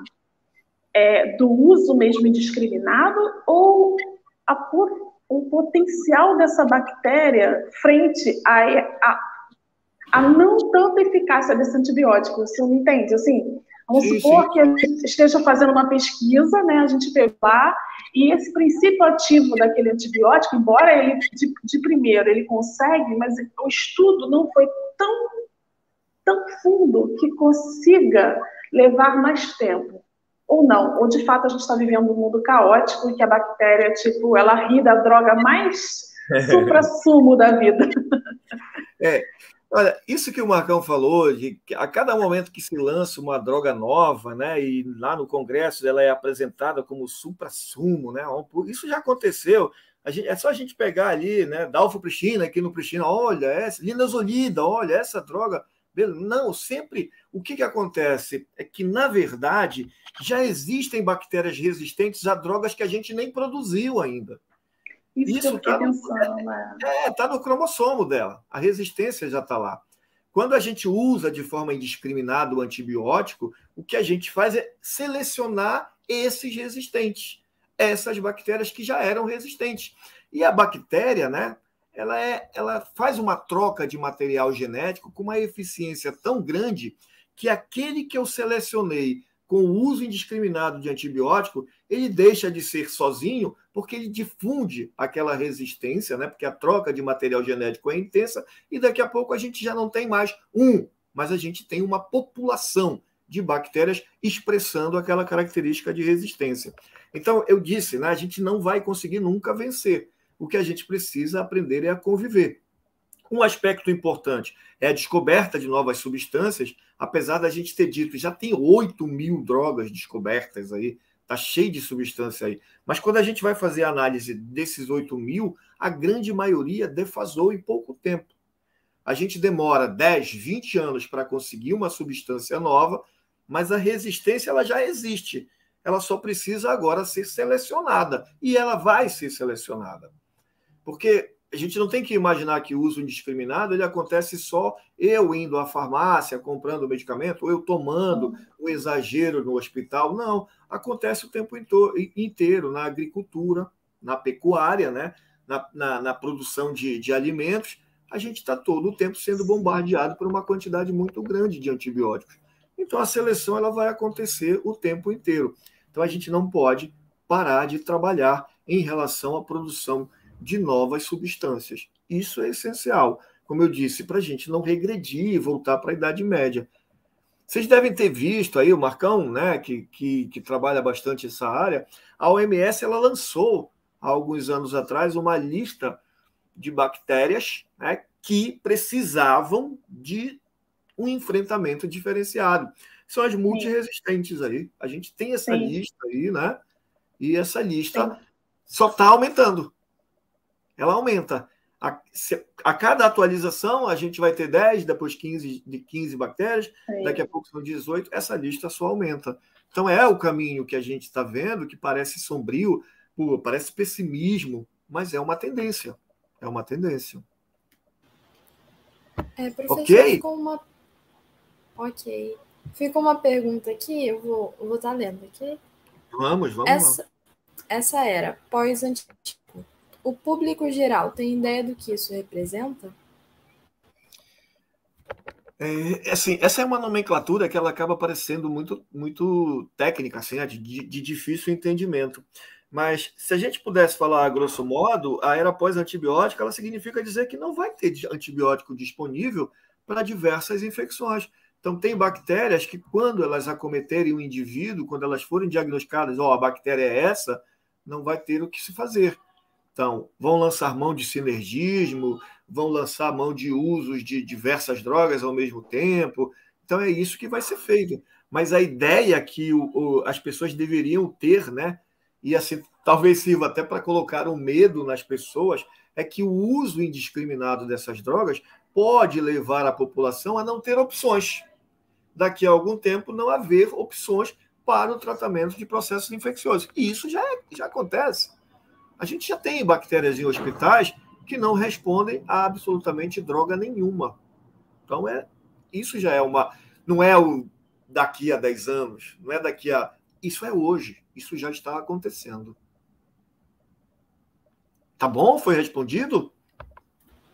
é, do uso mesmo indiscriminado ou a, o potencial dessa bactéria frente a, a, a não tanta eficácia desse antibiótico? Você não entende? Assim, Vamos Sim, supor sim. que a gente esteja fazendo uma pesquisa, né? A gente pegou lá, e esse princípio ativo daquele antibiótico, embora ele, de, de primeiro, ele consegue, mas o estudo não foi tão, tão fundo que consiga levar mais tempo. Ou não, ou de fato a gente está vivendo um mundo caótico e que a bactéria, tipo, ela ri da droga mais supra-sumo da vida. É, olha, isso que o Marcão falou, de que a cada momento que se lança uma droga nova, né, e lá no Congresso ela é apresentada como supra-sumo, né, isso já aconteceu. A gente, é só a gente pegar ali, né, dalfopristina, aqui no Pristina, olha, essa, linazolida, olha, essa droga. Não, sempre o que, que acontece é que, na verdade, já existem bactérias resistentes a drogas que a gente nem produziu ainda. Isso, Isso que eu fiquei tá no, pensando, né? É, está no cromossomo dela. A resistência já está lá. Quando a gente usa de forma indiscriminada o antibiótico, o que a gente faz é selecionar esses resistentes, essas bactérias que já eram resistentes. E a bactéria, né, ela, é, ela faz uma troca de material genético com uma eficiência tão grande que aquele que eu selecionei com o uso indiscriminado de antibiótico, ele deixa de ser sozinho porque ele difunde aquela resistência, né? Porque a troca de material genético é intensa e daqui a pouco a gente já não tem mais um, mas a gente tem uma população de bactérias expressando aquela característica de resistência. Então, eu disse, né? A gente não vai conseguir nunca vencer. O que a gente precisa aprender é a conviver. Um aspecto importante é a descoberta de novas substâncias, apesar da gente ter dito, já tem oito mil drogas descobertas aí, está cheio de substância aí. Mas quando a gente vai fazer a análise desses oito mil, a grande maioria defasou em pouco tempo. A gente demora dez, vinte anos para conseguir uma substância nova, mas a resistência ela já existe. Ela só precisa agora ser selecionada. E ela vai ser selecionada. Porque a gente não tem que imaginar que o uso indiscriminado ele acontece só eu indo à farmácia, comprando medicamento, ou eu tomando um exagero no hospital. Não, acontece o tempo inteiro na agricultura, na pecuária, né? na, na, na produção de, de alimentos. A gente está todo o tempo sendo bombardeado por uma quantidade muito grande de antibióticos. Então, a seleção ela vai acontecer o tempo inteiro. Então, a gente não pode parar de trabalhar em relação à produção de novas substâncias. Isso é essencial, como eu disse, para a gente não regredir e voltar para a Idade Média. Vocês devem ter visto aí, o Marcão, né, que, que, que trabalha bastante essa área, a O M S ela lançou, há alguns anos atrás, uma lista de bactérias, né, que precisavam de um enfrentamento diferenciado. São as multiresistentes aí. A gente tem essa Sim. lista aí, né? E essa lista Sim. só está aumentando. Ela aumenta. A, se, a cada atualização, a gente vai ter dez, depois quinze, de quinze bactérias, Sim. daqui a pouco são dezoito, essa lista só aumenta. Então, é o caminho que a gente está vendo, que parece sombrio, pô, parece pessimismo, mas é uma tendência. É uma tendência. É, professor, okay? ficou uma... Ok. Ficou uma pergunta aqui, eu vou estar vou tá lendo aqui. Vamos, vamos essa, lá. Essa era pós-antigo. O público geral tem ideia do que isso representa? É, assim, essa é uma nomenclatura que ela acaba parecendo muito, muito técnica, assim, de, de difícil entendimento. Mas se a gente pudesse falar a grosso modo, a era pós-antibiótica ela significa dizer que não vai ter antibiótico disponível para diversas infecções. Então, tem bactérias que, quando elas acometerem um indivíduo, quando elas forem diagnosticadas, ó, oh, a bactéria é essa, não vai ter o que se fazer. Então, vão lançar mão de sinergismo, vão lançar mão de usos de diversas drogas ao mesmo tempo. Então, é isso que vai ser feito. Mas a ideia que o, o, as pessoas deveriam ter, né, e assim, talvez sirva até para colocar um medo nas pessoas, é que o uso indiscriminado dessas drogas pode levar a população a não ter opções. Daqui a algum tempo, não haver opções para o tratamento de processos infecciosos. E isso já, é, já acontece. A gente já tem bactérias em hospitais que não respondem a absolutamente droga nenhuma. Então, é, isso já é uma... Não é o daqui a dez anos, não é daqui a... Isso é hoje. Isso já está acontecendo. Tá bom? Foi respondido?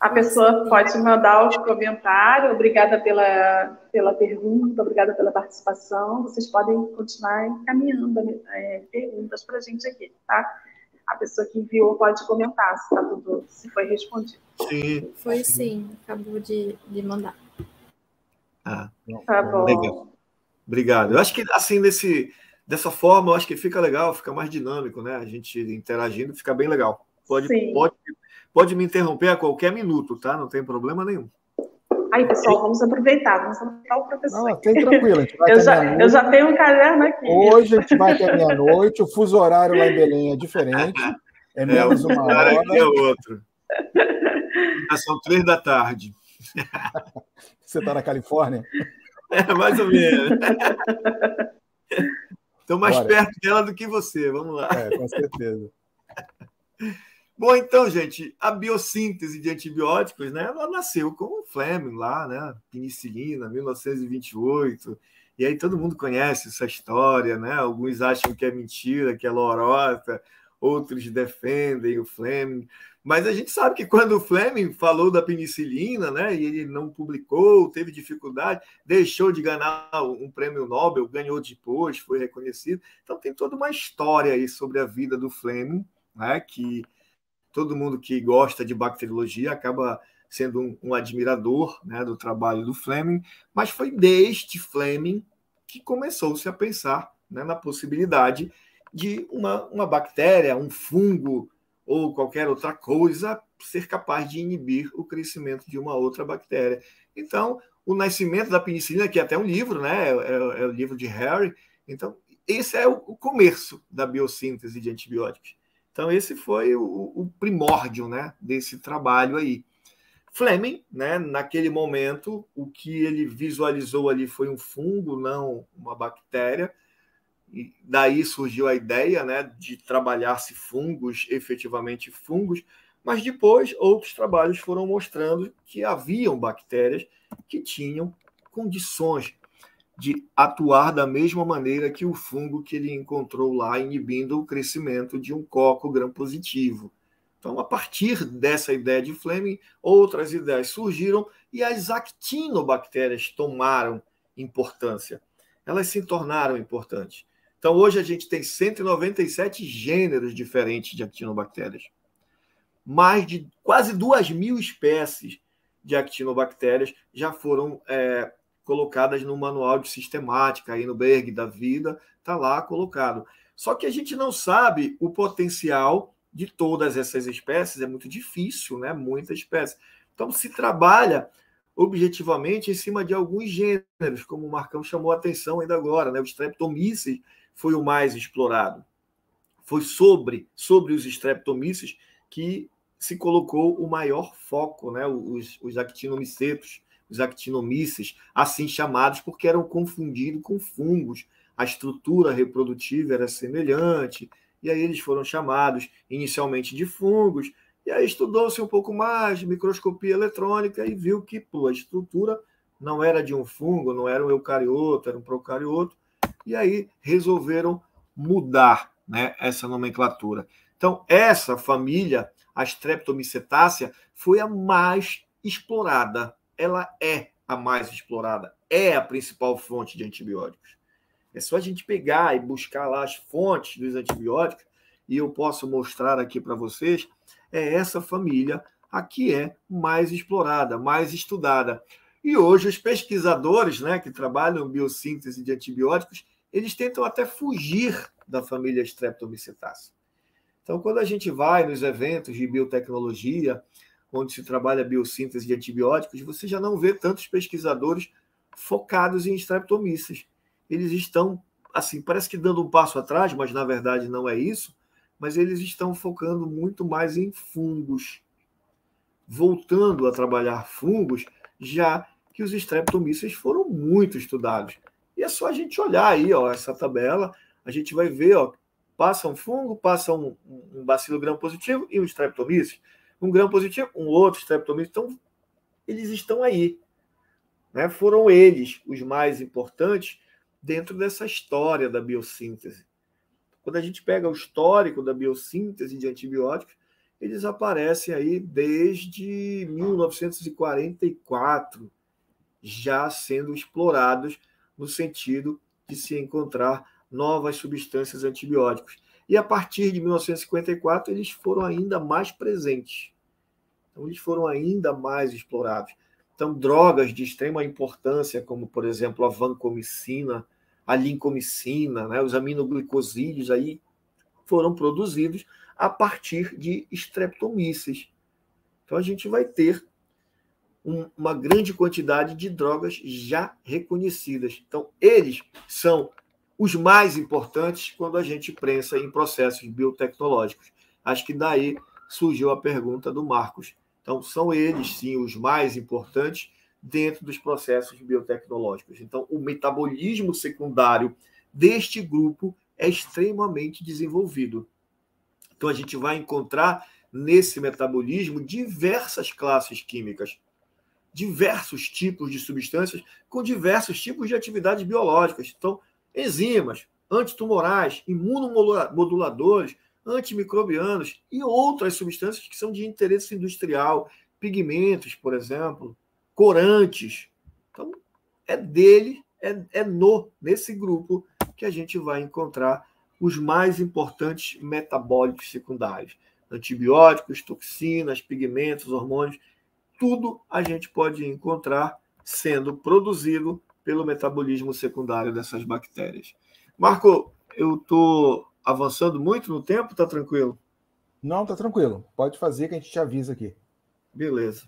A pessoa pode mandar os comentários. Obrigada pela, pela pergunta, obrigada pela participação. Vocês podem continuar encaminhando é, perguntas para a gente aqui, tá? A pessoa que enviou pode comentar se, tá tudo, se foi respondido. Sim. Foi sim, acabou de, de mandar. Ah, tá bom. Legal. Obrigado. Eu acho que assim, nesse, dessa forma, eu acho que fica legal, fica mais dinâmico, né? A gente interagindo, fica bem legal. Pode, pode, pode me interromper a qualquer minuto, tá? Não tem problema nenhum. Aí, pessoal, vamos aproveitar, vamos aproveitar o professor. Não, tem tranquilo, a gente vai eu, até já, eu já tenho um caderno aqui. Hoje a gente vai até meia-noite, o fuso horário lá em Belém é diferente, é menos é, uma hora. Aqui é outro. Já são três da tarde. Você está na Califórnia? É, mais ou menos. Estou mais Bora. perto dela do que você, vamos lá. É, com certeza. Bom, então, gente, a biossíntese de antibióticos, né, ela nasceu com o Fleming lá, né, penicilina, mil novecentos e vinte e oito, e aí todo mundo conhece essa história, né, alguns acham que é mentira, que é lorota, outros defendem o Fleming, mas a gente sabe que quando o Fleming falou da penicilina, né, e ele não publicou, teve dificuldade, deixou de ganhar um prêmio Nobel, ganhou depois, foi reconhecido, então tem toda uma história aí sobre a vida do Fleming, né, que todo mundo que gosta de bacteriologia acaba sendo um, um admirador, né, do trabalho do Fleming, mas foi desde Fleming que começou-se a pensar, né, na possibilidade de uma, uma bactéria, um fungo ou qualquer outra coisa ser capaz de inibir o crescimento de uma outra bactéria. Então, o nascimento da penicilina, que é até um livro, né, é, é, é o livro de Harry, então esse é o, o começo da biossíntese de antibióticos. Então, esse foi o, o primórdio, né, desse trabalho aí. Fleming, né, naquele momento, o que ele visualizou ali foi um fungo, não uma bactéria. E daí surgiu a ideia, né, de trabalhar-se fungos, efetivamente fungos, mas depois outros trabalhos foram mostrando que haviam bactérias que tinham condições de atuar da mesma maneira que o fungo que ele encontrou lá, inibindo o crescimento de um coco gram-positivo. Então, a partir dessa ideia de Fleming, outras ideias surgiram e as actinobactérias tomaram importância. Elas se tornaram importantes. Então, hoje a gente tem cento e noventa e sete gêneros diferentes de actinobactérias. Mais de quase duas mil espécies de actinobactérias já foram é, colocadas no manual de sistemática, aí no Berg da vida, está lá colocado. Só que a gente não sabe o potencial de todas essas espécies, é muito difícil, né? Muitas espécies. Então, se trabalha objetivamente em cima de alguns gêneros, como o Marcão chamou a atenção ainda agora, né? O Streptomyces foi o mais explorado. Foi sobre, sobre os Streptomyces que se colocou o maior foco, né? Os, os actinomicetos, os actinomyces, assim chamados, porque eram confundidos com fungos. A estrutura reprodutiva era semelhante, e aí eles foram chamados inicialmente de fungos, e aí estudou-se um pouco mais de microscopia eletrônica e viu que pô, a estrutura não era de um fungo, não era um eucarioto, era um procarioto, e aí resolveram mudar, né, essa nomenclatura. Então, essa família, a Streptomycetácea, foi a mais explorada. Ela é a mais explorada, é a principal fonte de antibióticos. É só a gente pegar e buscar lá as fontes dos antibióticos, e eu posso mostrar aqui para vocês, é essa família a que é mais explorada, mais estudada. E hoje os pesquisadores, né, que trabalham em biossíntese de antibióticos, eles tentam até fugir da família Streptomycetácea. Então, quando a gente vai nos eventos de biotecnologia, onde se trabalha biossíntese de antibióticos, você já não vê tantos pesquisadores focados em Streptomyces. Eles estão, assim, parece que dando um passo atrás, mas na verdade não é isso, mas eles estão focando muito mais em fungos, voltando a trabalhar fungos, já que os Streptomyces foram muito estudados. E é só a gente olhar aí, ó, essa tabela, a gente vai ver, ó, passa um fungo, passa um, um bacilo gram-positivo e um Streptomyces. Um gram-positivo, um outro Streptomyces. Então, eles estão aí. Né? Foram eles os mais importantes dentro dessa história da biossíntese. Quando a gente pega o histórico da biossíntese de antibióticos, eles aparecem aí desde mil novecentos e quarenta e quatro, já sendo explorados no sentido de se encontrar novas substâncias antibióticas. E a partir de mil novecentos e cinquenta e quatro, eles foram ainda mais presentes. Então, eles foram ainda mais explorados. Então, drogas de extrema importância, como, por exemplo, a vancomicina, a lincomicina, né, os aminoglicosídeos, aí foram produzidos a partir de streptomyces. Então, a gente vai ter um, uma grande quantidade de drogas já reconhecidas. Então, eles são os mais importantes quando a gente pensa em processos biotecnológicos. Acho que daí surgiu a pergunta do Marcos. Então, são eles, sim, os mais importantes dentro dos processos biotecnológicos. Então, o metabolismo secundário deste grupo é extremamente desenvolvido. Então, a gente vai encontrar nesse metabolismo diversas classes químicas, diversos tipos de substâncias com diversos tipos de atividades biológicas. Então, enzimas, antitumorais, imunomoduladores, antimicrobianos e outras substâncias que são de interesse industrial, pigmentos, por exemplo, corantes. Então, é dele, é, é no, nesse grupo que a gente vai encontrar os mais importantes metabólitos secundários. Antibióticos, toxinas, pigmentos, hormônios, tudo a gente pode encontrar sendo produzido pelo metabolismo secundário dessas bactérias. Marco, eu estou avançando muito no tempo, tá tranquilo? Não, tá tranquilo. Pode fazer que a gente te avisa aqui. Beleza.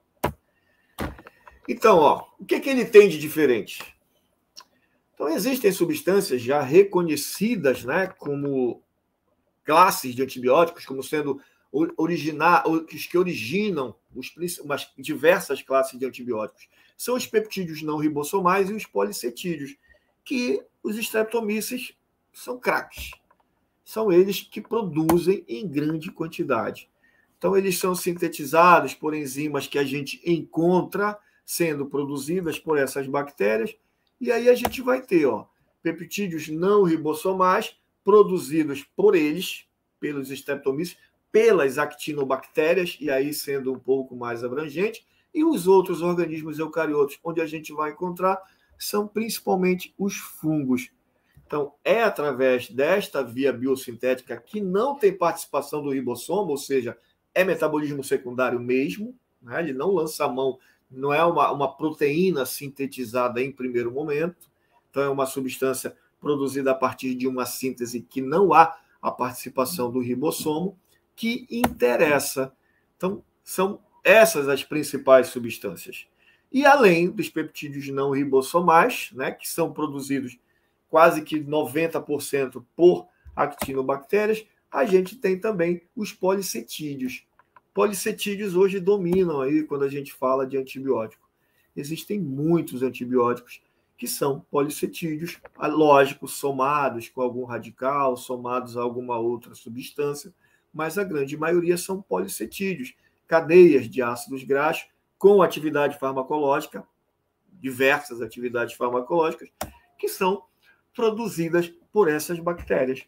Então, ó, o que, que ele tem de diferente? Então, existem substâncias já reconhecidas, né, como classes de antibióticos, como sendo originar, os que originam os, umas diversas classes de antibióticos. São os peptídeos não ribossomais e os policetídeos, que os streptomyces são craques. São eles que produzem em grande quantidade. Então, eles são sintetizados por enzimas que a gente encontra sendo produzidas por essas bactérias, e aí a gente vai ter, ó, peptídeos não ribossomais produzidos por eles, pelos streptomyces, pelas actinobactérias, e aí sendo um pouco mais abrangente, e os outros organismos eucariotos, onde a gente vai encontrar, são principalmente os fungos. Então, é através desta via biosintética que não tem participação do ribossomo, ou seja, é metabolismo secundário mesmo, né? Ele não lança a mão, não é uma, uma proteína sintetizada em primeiro momento, então é uma substância produzida a partir de uma síntese que não há a participação do ribossomo, que interessa. Então, são essas as principais substâncias. E além dos peptídeos não ribossomais, né, que são produzidos quase que noventa por cento por actinobactérias, a gente tem também os policetídeos. Policetídeos hoje dominam aí quando a gente fala de antibiótico. Existem muitos antibióticos que são policetídeos, lógico, somados com algum radical, somados a alguma outra substância, mas a grande maioria são policetídeos, cadeias de ácidos graxos com atividade farmacológica, diversas atividades farmacológicas, que são produzidas por essas bactérias.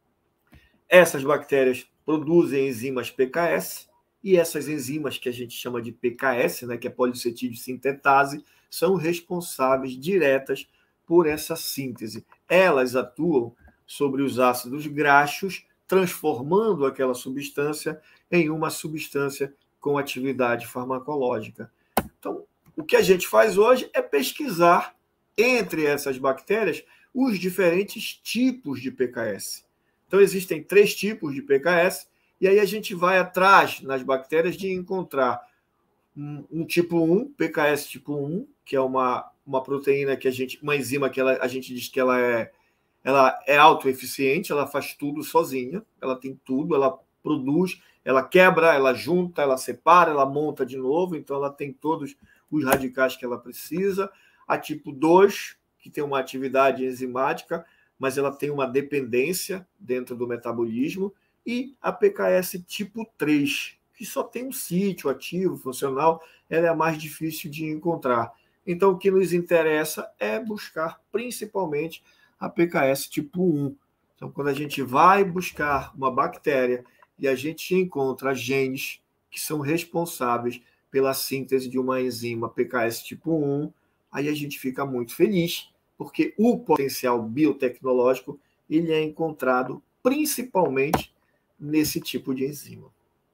Essas bactérias produzem enzimas P K S, e essas enzimas que a gente chama de P K S, né, que é policetídeo sintetase, são responsáveis diretas por essa síntese. Elas atuam sobre os ácidos graxos, transformando aquela substância em uma substância com atividade farmacológica. Então, o que a gente faz hoje é pesquisar entre essas bactérias os diferentes tipos de P K S. Então, existem três tipos de P K S, e aí a gente vai atrás nas bactérias de encontrar um, um tipo um, P K S tipo um, que é uma, uma proteína que a gente, uma enzima que ela, a gente diz que ela é, ela é autoeficiente, ela faz tudo sozinha, ela tem tudo, ela produz, ela quebra, ela junta, ela separa, ela monta de novo, então ela tem todos os radicais que ela precisa. A tipo dois, que tem uma atividade enzimática, mas ela tem uma dependência dentro do metabolismo, e a P K S tipo três, que só tem um sítio ativo, funcional, ela é a mais difícil de encontrar. Então, o que nos interessa é buscar principalmente a P K S tipo um. Então, quando a gente vai buscar uma bactéria e a gente encontra genes que são responsáveis pela síntese de uma enzima P K S tipo um, aí a gente fica muito feliz, porque o potencial biotecnológico ele é encontrado principalmente nesse tipo de enzima.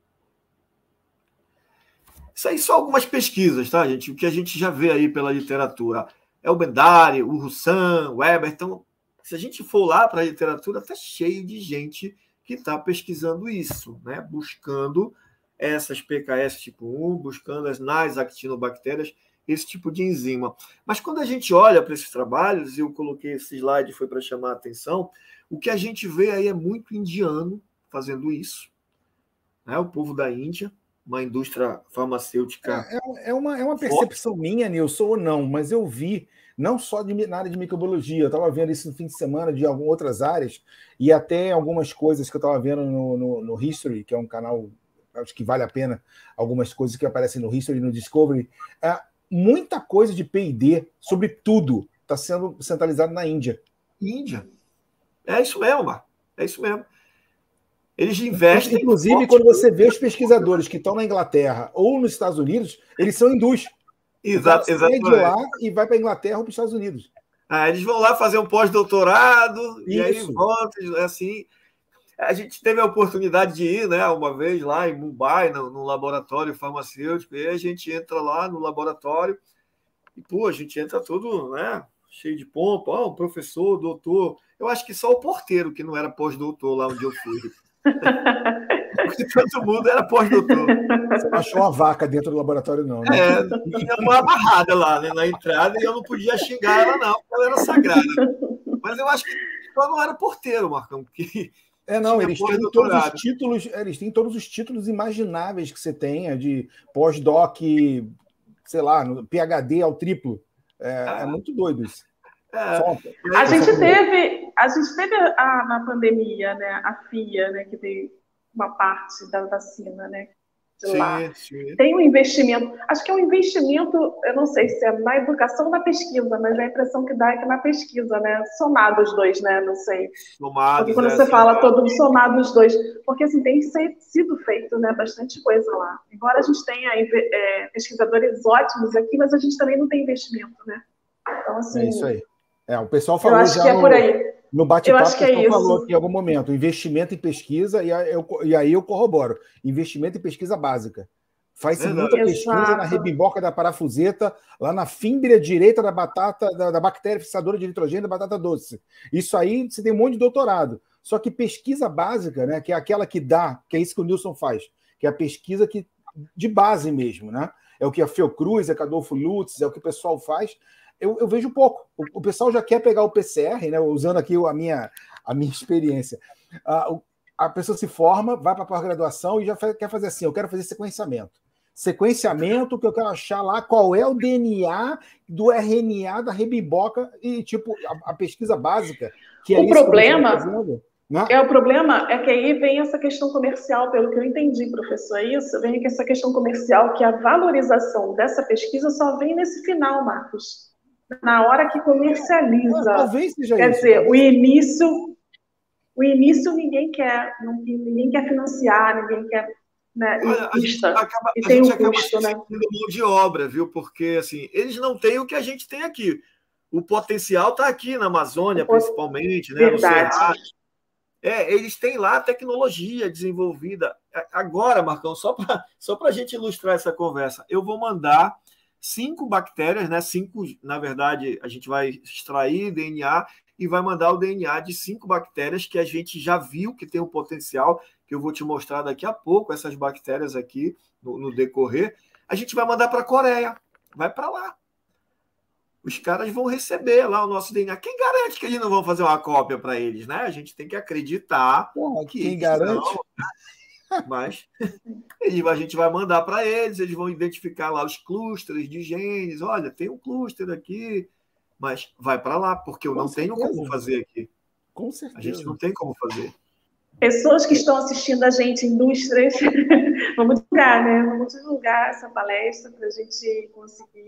Isso aí são algumas pesquisas, tá, gente? O que a gente já vê aí pela literatura. É o Bendari, o Roussan, o Weber. Então, se a gente for lá para a literatura, está cheio de gente que está pesquisando isso, né? Buscando essas P K S tipo um, buscando as nas actinobactérias, esse tipo de enzima. Mas quando a gente olha para esses trabalhos, e eu coloquei esse slide, foi para chamar a atenção, o que a gente vê aí é muito indiano fazendo isso, né? O povo da Índia, uma indústria farmacêutica. É, é, uma, é uma percepção forte. minha, Nilson, ou não, mas eu vi, não só de, na área de microbiologia, eu estava vendo isso no fim de semana de algumas outras áreas, e até algumas coisas que eu estava vendo no, no, no History, que é um canal, acho que vale a pena, algumas coisas que aparecem no History e no Discovery. É, muita coisa de P e D, sobre tudo, está sendo centralizado na Índia. Índia. É isso mesmo, Marco. É isso mesmo. Eles investem. Inclusive, quando você vê os pesquisadores que estão na Inglaterra ou nos Estados Unidos, eles são hindus. Exato, exatamente. Sai de lá e vai para a Inglaterra ou para os Estados Unidos. Ah, eles vão lá fazer um pós-doutorado e aí voltam, assim. A gente teve a oportunidade de ir, né, uma vez lá em Mumbai, no, no laboratório farmacêutico, e aí a gente entra lá no laboratório e, pô, a gente entra todo, né, cheio de pompa, ó, um professor, doutor. Eu acho que só o porteiro que não era pós-doutor lá onde eu fui. Porque todo mundo era pós-doutor. Você não achou uma vaca dentro do laboratório, não, né? É, tinha uma amarrada lá, né, na entrada, e eu não podia xingar ela, não, porque ela era sagrada. Mas eu acho que só não era porteiro, Marcão, porque... É, não, eles têm todos os títulos, eles têm todos os títulos imagináveis que você tenha, de pós-doc, sei lá, no P H D ao triplo. É, ah, é muito doido isso. É. A gente teve, a gente teve a, na pandemia, né, a F I A, né, que veio uma parte da vacina, né, de sim, lá. Sim. Tem um investimento, acho que é um investimento, eu não sei se é na educação ou na pesquisa, mas a impressão que dá é que na pesquisa, né, somado os dois, né, não sei. Somados, porque quando é, você sim, fala todo somado os dois, porque assim, tem sido feito, né, bastante coisa lá. Embora a gente tenha é, pesquisadores ótimos aqui, mas a gente também não tem investimento, né. Então, assim... É isso aí. É, o pessoal falou eu acho já que é no, por aí. no bate-papo, o pessoal é falou aqui em algum momento, investimento em pesquisa, e aí eu, e aí eu corroboro, investimento em pesquisa básica. Faz-se muita pesquisa Exato. na rebimboca da parafuseta, lá na fímbria direita da batata, da, da bactéria fixadora de nitrogênio da batata doce. Isso aí você tem um monte de doutorado. Só que pesquisa básica, né, que é aquela que dá, que é isso que o Nilson faz, que é a pesquisa que, de base mesmo, né? É o que a Fiocruz, é o que a Adolfo Lutz, é o que o pessoal faz. Eu, eu vejo pouco. O, o pessoal já quer pegar o P C R, né, usando aqui a minha, a minha experiência. A, a pessoa se forma, vai para a pós-graduação e já faz, quer fazer assim, eu quero fazer sequenciamento. Sequenciamento, que eu quero achar lá qual é o D N A do R N A da rebimboca e, tipo, a, a pesquisa básica. Que é o isso problema... que eu né? É, o problema é que aí vem essa questão comercial, pelo que eu entendi, professor, é isso? Vem essa questão comercial, que a valorização dessa pesquisa só vem nesse final, Marcos. Na hora que comercializa. Ah, talvez seja Quer isso, dizer, talvez. o início, o início ninguém quer, ninguém quer financiar, ninguém quer, né? Olha, E custa. A gente acaba, e a tem gente um custo, acaba né? mão de obra, viu? Porque assim, eles não têm o que a gente tem aqui. O potencial está aqui na Amazônia, principalmente, né? Verdade. No Cerrado. É, eles têm lá tecnologia desenvolvida. Agora, Marcão, só para só para a gente ilustrar essa conversa, eu vou mandar cinco bactérias, né? Cinco, na verdade, a gente vai extrair D N A e vai mandar o D N A de cinco bactérias que a gente já viu que tem um potencial, que eu vou te mostrar daqui a pouco, essas bactérias aqui, no, no decorrer. A gente vai mandar para a Coreia. Vai para lá. Os caras vão receber lá o nosso D N A. Quem garante que eles não vão fazer uma cópia para eles, né? A gente tem que acreditar Porra, que quem eles garante? não. Mas a gente vai mandar para eles, eles vão identificar lá os clusters de genes. Olha, tem um cluster aqui, mas vai para lá, porque eu Com não certeza. tenho como fazer aqui. Com certeza. A gente não tem como fazer. Pessoas que estão assistindo a gente, indústrias, vamos divulgar, né? Vamos divulgar essa palestra para a gente conseguir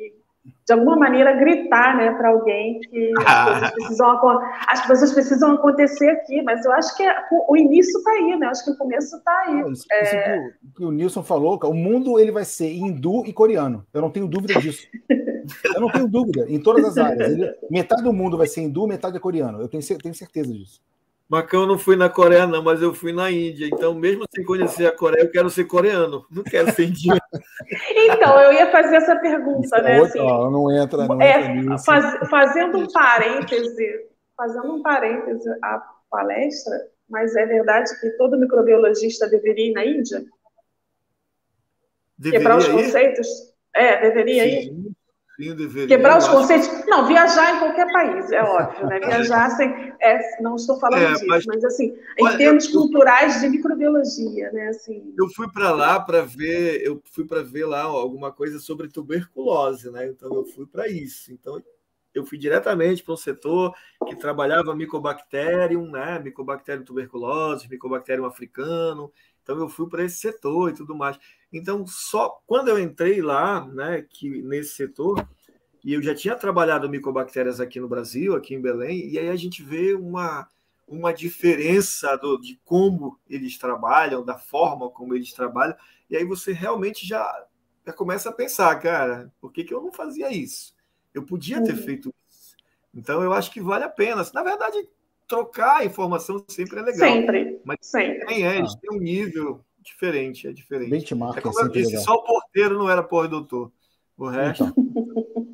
de alguma maneira, gritar, né, para alguém que as coisas, precisam, as coisas precisam acontecer aqui, mas eu acho que é, o início está aí, né? Eu acho que o começo está aí. Não, isso, é... isso que, o, que o Nilson falou, o mundo ele vai ser hindu e coreano. Eu não tenho dúvida disso. Eu não tenho dúvida, em todas as áreas. Ele, metade do mundo vai ser hindu, metade é coreano. Eu tenho, tenho certeza disso. Macão, eu não fui na Coreia, não, mas eu fui na Índia. Então, mesmo sem conhecer a Coreia, eu quero ser coreano. Não quero ser indiano. Então, eu ia fazer essa pergunta, né? Outra, assim, ó, não entra, não é, entra nisso. Faz, fazendo um parêntese, fazendo um parêntese à palestra, mas é verdade que todo microbiologista deveria ir na Índia? Deveria Quebrar os ir? conceitos? É, deveria Sim. ir? Sim, deveria. Quebrar os conceitos. Que... Não, viajar em qualquer país, é óbvio, né? Viajar sem. É, não estou falando é, disso, mas, mas assim, em olha, termos eu, culturais de microbiologia, né? Assim... Eu fui para lá para ver, eu fui para ver lá alguma coisa sobre tuberculose, né? Então eu fui para isso. Então eu fui diretamente para um setor que trabalhava Mycobacterium, né? Mycobacterium tuberculose, Mycobacterium africano. Então eu fui para esse setor e tudo mais. Então só quando eu entrei lá, né, que nesse setor, e eu já tinha trabalhado micobactérias aqui no Brasil, aqui em Belém, e aí a gente vê uma uma diferença do, de como eles trabalham, da forma como eles trabalham, e aí você realmente já, já começa a pensar, cara, por que, que eu não fazia isso? Eu podia ter uhum. feito isso. Então eu acho que vale a pena. Na verdade, trocar informação sempre é legal. Sempre. Mas sempre. Tem, é, eles têm um nível diferente, é diferente. Benchmark é como é eu disse, legal. só o porteiro não era pós-doutor. O resto. Então,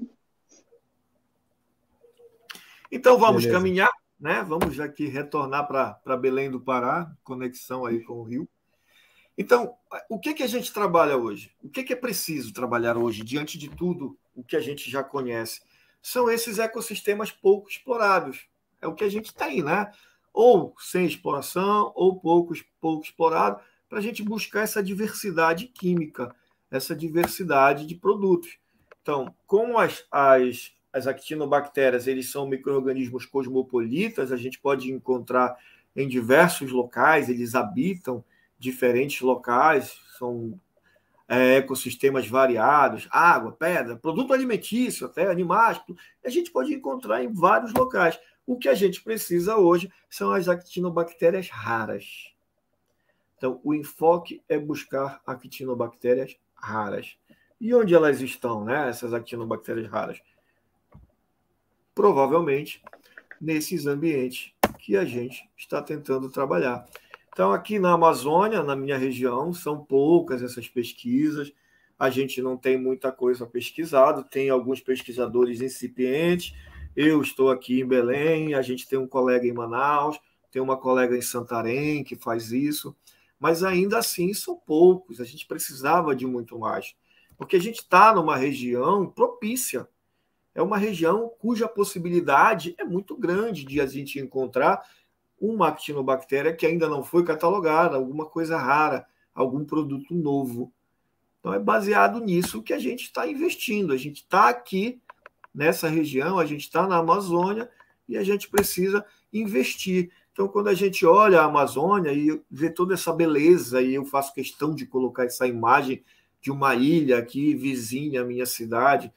então vamos Beleza. caminhar, né? Vamos aqui retornar para Belém do Pará, conexão aí com o Rio. Então, o que, que a gente trabalha hoje? O que, que é preciso trabalhar hoje, diante de tudo o que a gente já conhece? São esses ecossistemas pouco explorados. É o que a gente tem, né? Ou sem exploração, ou pouco, pouco explorado, para a gente buscar essa diversidade química, essa diversidade de produtos. Então, como as, as, as actinobactérias eles são micro-organismos cosmopolitas, a gente pode encontrar em diversos locais, eles habitam diferentes locais, são é, ecossistemas variados, água, pedra, produto alimentício, até animais, a gente pode encontrar em vários locais. O que a gente precisa hoje são as actinobactérias raras. Então, o enfoque é buscar actinobactérias raras. E onde elas estão, né, essas actinobactérias raras? Provavelmente nesses ambientes que a gente está tentando trabalhar. Então, aqui na Amazônia, na minha região, são poucas essas pesquisas. A gente não tem muita coisa pesquisada, tem alguns pesquisadores incipientes. Eu estou aqui em Belém, a gente tem um colega em Manaus, tem uma colega em Santarém que faz isso, mas ainda assim são poucos, a gente precisava de muito mais, porque a gente está numa região propícia, é uma região cuja possibilidade é muito grande de a gente encontrar uma actinobactéria que ainda não foi catalogada, alguma coisa rara, algum produto novo. Então é baseado nisso que a gente está investindo, a gente está aqui nessa região, a gente está na Amazônia e a gente precisa investir. Então, quando a gente olha a Amazônia e vê toda essa beleza, e eu faço questão de colocar essa imagem de uma ilha aqui vizinha à minha cidade,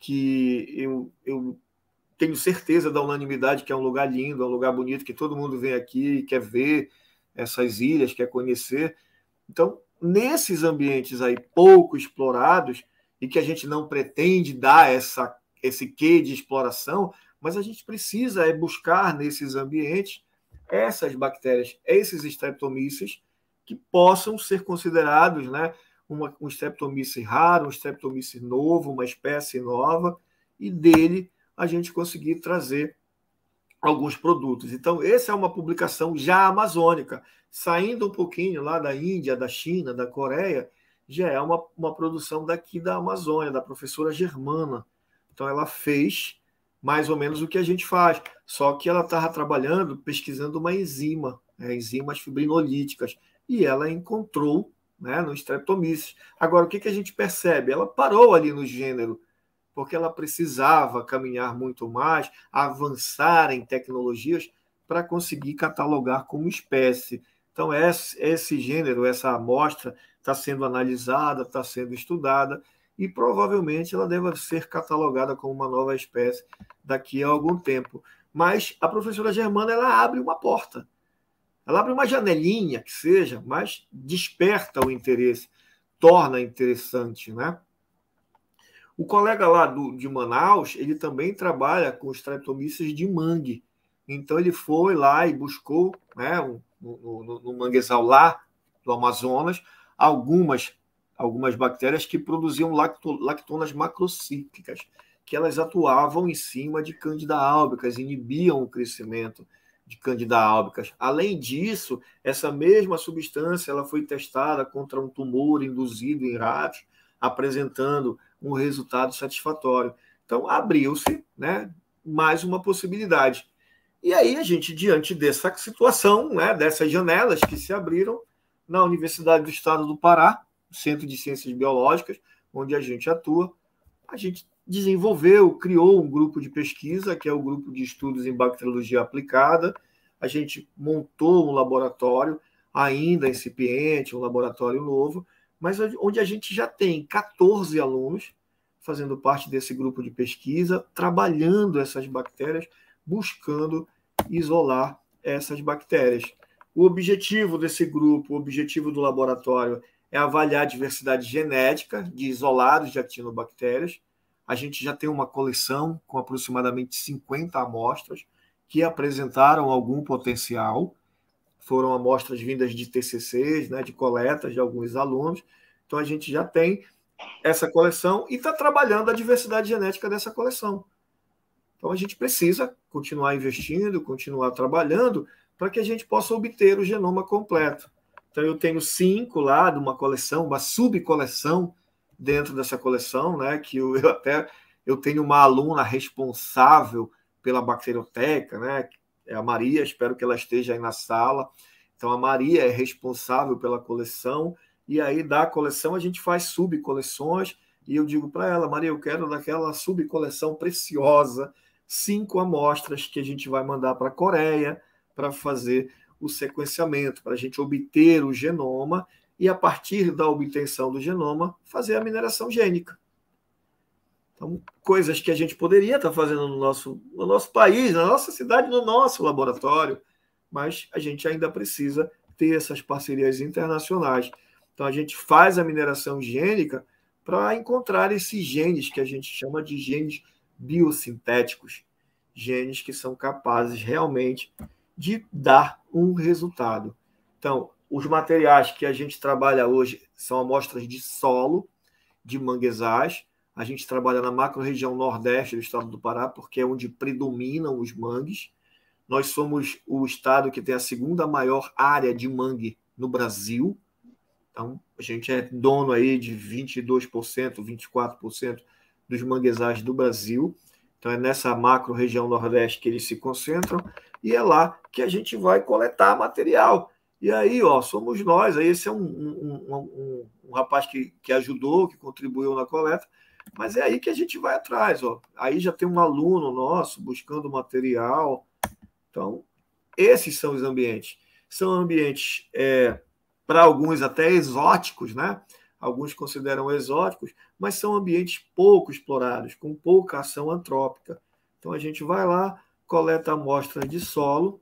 que eu, eu tenho certeza da unanimidade que é um lugar lindo, é um lugar bonito, que todo mundo vem aqui e quer ver essas ilhas, quer conhecer. Então, nesses ambientes aí pouco explorados, e que a gente não pretende dar essa esse quê de exploração, mas a gente precisa é buscar nesses ambientes essas bactérias, esses streptomyces, que possam ser considerados, né, uma, um streptomyces raro, um streptomyces novo, uma espécie nova, e dele a gente conseguir trazer alguns produtos. Então, essa é uma publicação já amazônica, saindo um pouquinho lá da Índia, da China, da Coreia, já é uma, uma produção daqui da Amazônia, da professora Germana. Então, ela fez mais ou menos o que a gente faz, só que ela estava trabalhando, pesquisando uma enzima, né, enzimas fibrinolíticas, e ela encontrou, né, no Streptomyces. Agora, o que, que a gente percebe? Ela parou ali no gênero, porque ela precisava caminhar muito mais, avançar em tecnologias para conseguir catalogar como espécie. Então, esse, esse gênero, essa amostra está sendo analisada, está sendo estudada, e provavelmente ela deve ser catalogada como uma nova espécie daqui a algum tempo. Mas a professora Germana, ela abre uma porta, ela abre uma janelinha, que seja, mas desperta o interesse, torna interessante, né? O colega lá do, de Manaus, ele também trabalha com os Streptomyces de mangue. Então, ele foi lá e buscou, né, um, no, no, no manguezal lá do Amazonas, algumas, algumas bactérias que produziam lacto, lactonas macrocíclicas, que elas atuavam em cima de Candida albicans, inibiam o crescimento de Candida albicans. Além disso, essa mesma substância ela foi testada contra um tumor induzido em ratos, apresentando um resultado satisfatório. Então, abriu-se, né, mais uma possibilidade. E aí a gente, diante dessa situação, né, dessas janelas que se abriram na Universidade do Estado do Pará, Centro de Ciências Biológicas, onde a gente atua, a gente desenvolveu, criou um grupo de pesquisa, que é o Grupo de Estudos em Bacteriologia Aplicada. A gente montou um laboratório, ainda incipiente, um laboratório novo, mas onde a gente já tem quatorze alunos fazendo parte desse grupo de pesquisa, trabalhando essas bactérias, buscando isolar essas bactérias. O objetivo desse grupo, o objetivo do laboratório é avaliar a diversidade genética de isolados de actinobactérias. A gente já tem uma coleção com aproximadamente cinquenta amostras que apresentaram algum potencial. Foram amostras vindas de T C Cs, né, de coletas de alguns alunos. Então, a gente já tem essa coleção e está trabalhando a diversidade genética dessa coleção. Então, a gente precisa continuar investindo, continuar trabalhando para que a gente possa obter o genoma completo. Então, eu tenho cinco lá de uma coleção, uma subcoleção dentro dessa coleção, né, que eu, eu até eu tenho uma aluna responsável pela bacterioteca, né, é a Maria, espero que ela esteja aí na sala. Então, a Maria é responsável pela coleção, e aí da coleção a gente faz subcoleções, e eu digo para ela, Maria, eu quero daquela subcoleção preciosa, cinco amostras que a gente vai mandar para a Coreia para fazer o sequenciamento, para a gente obter o genoma e, a partir da obtenção do genoma, fazer a mineração gênica. Então, coisas que a gente poderia estar fazendo no nosso, no nosso país, na nossa cidade, no nosso laboratório, mas a gente ainda precisa ter essas parcerias internacionais. Então, a gente faz a mineração gênica para encontrar esses genes que a gente chama de genes biosintéticos, genes que são capazes realmente de dar um resultado. Então, os materiais que a gente trabalha hoje são amostras de solo, de manguezais. A gente trabalha na macro-região nordeste do estado do Pará, porque é onde predominam os mangues. Nós somos o estado que tem a segunda maior área de mangue no Brasil. Então, a gente é dono aí de vinte e dois por cento, vinte e quatro por cento dos manguezais do Brasil. Então, é nessa macro-região nordeste que eles se concentram, e é lá que a gente vai coletar material. E aí, ó, somos nós. Aí esse é um, um, um, um, um rapaz que, que ajudou, que contribuiu na coleta, mas é aí que a gente vai atrás. Ó. Aí já tem um aluno nosso buscando material. Então, esses são os ambientes. São ambientes, é, para alguns até exóticos, né? Alguns consideram exóticos, mas são ambientes pouco explorados, com pouca ação antrópica. Então, a gente vai lá, coleta amostras de solo,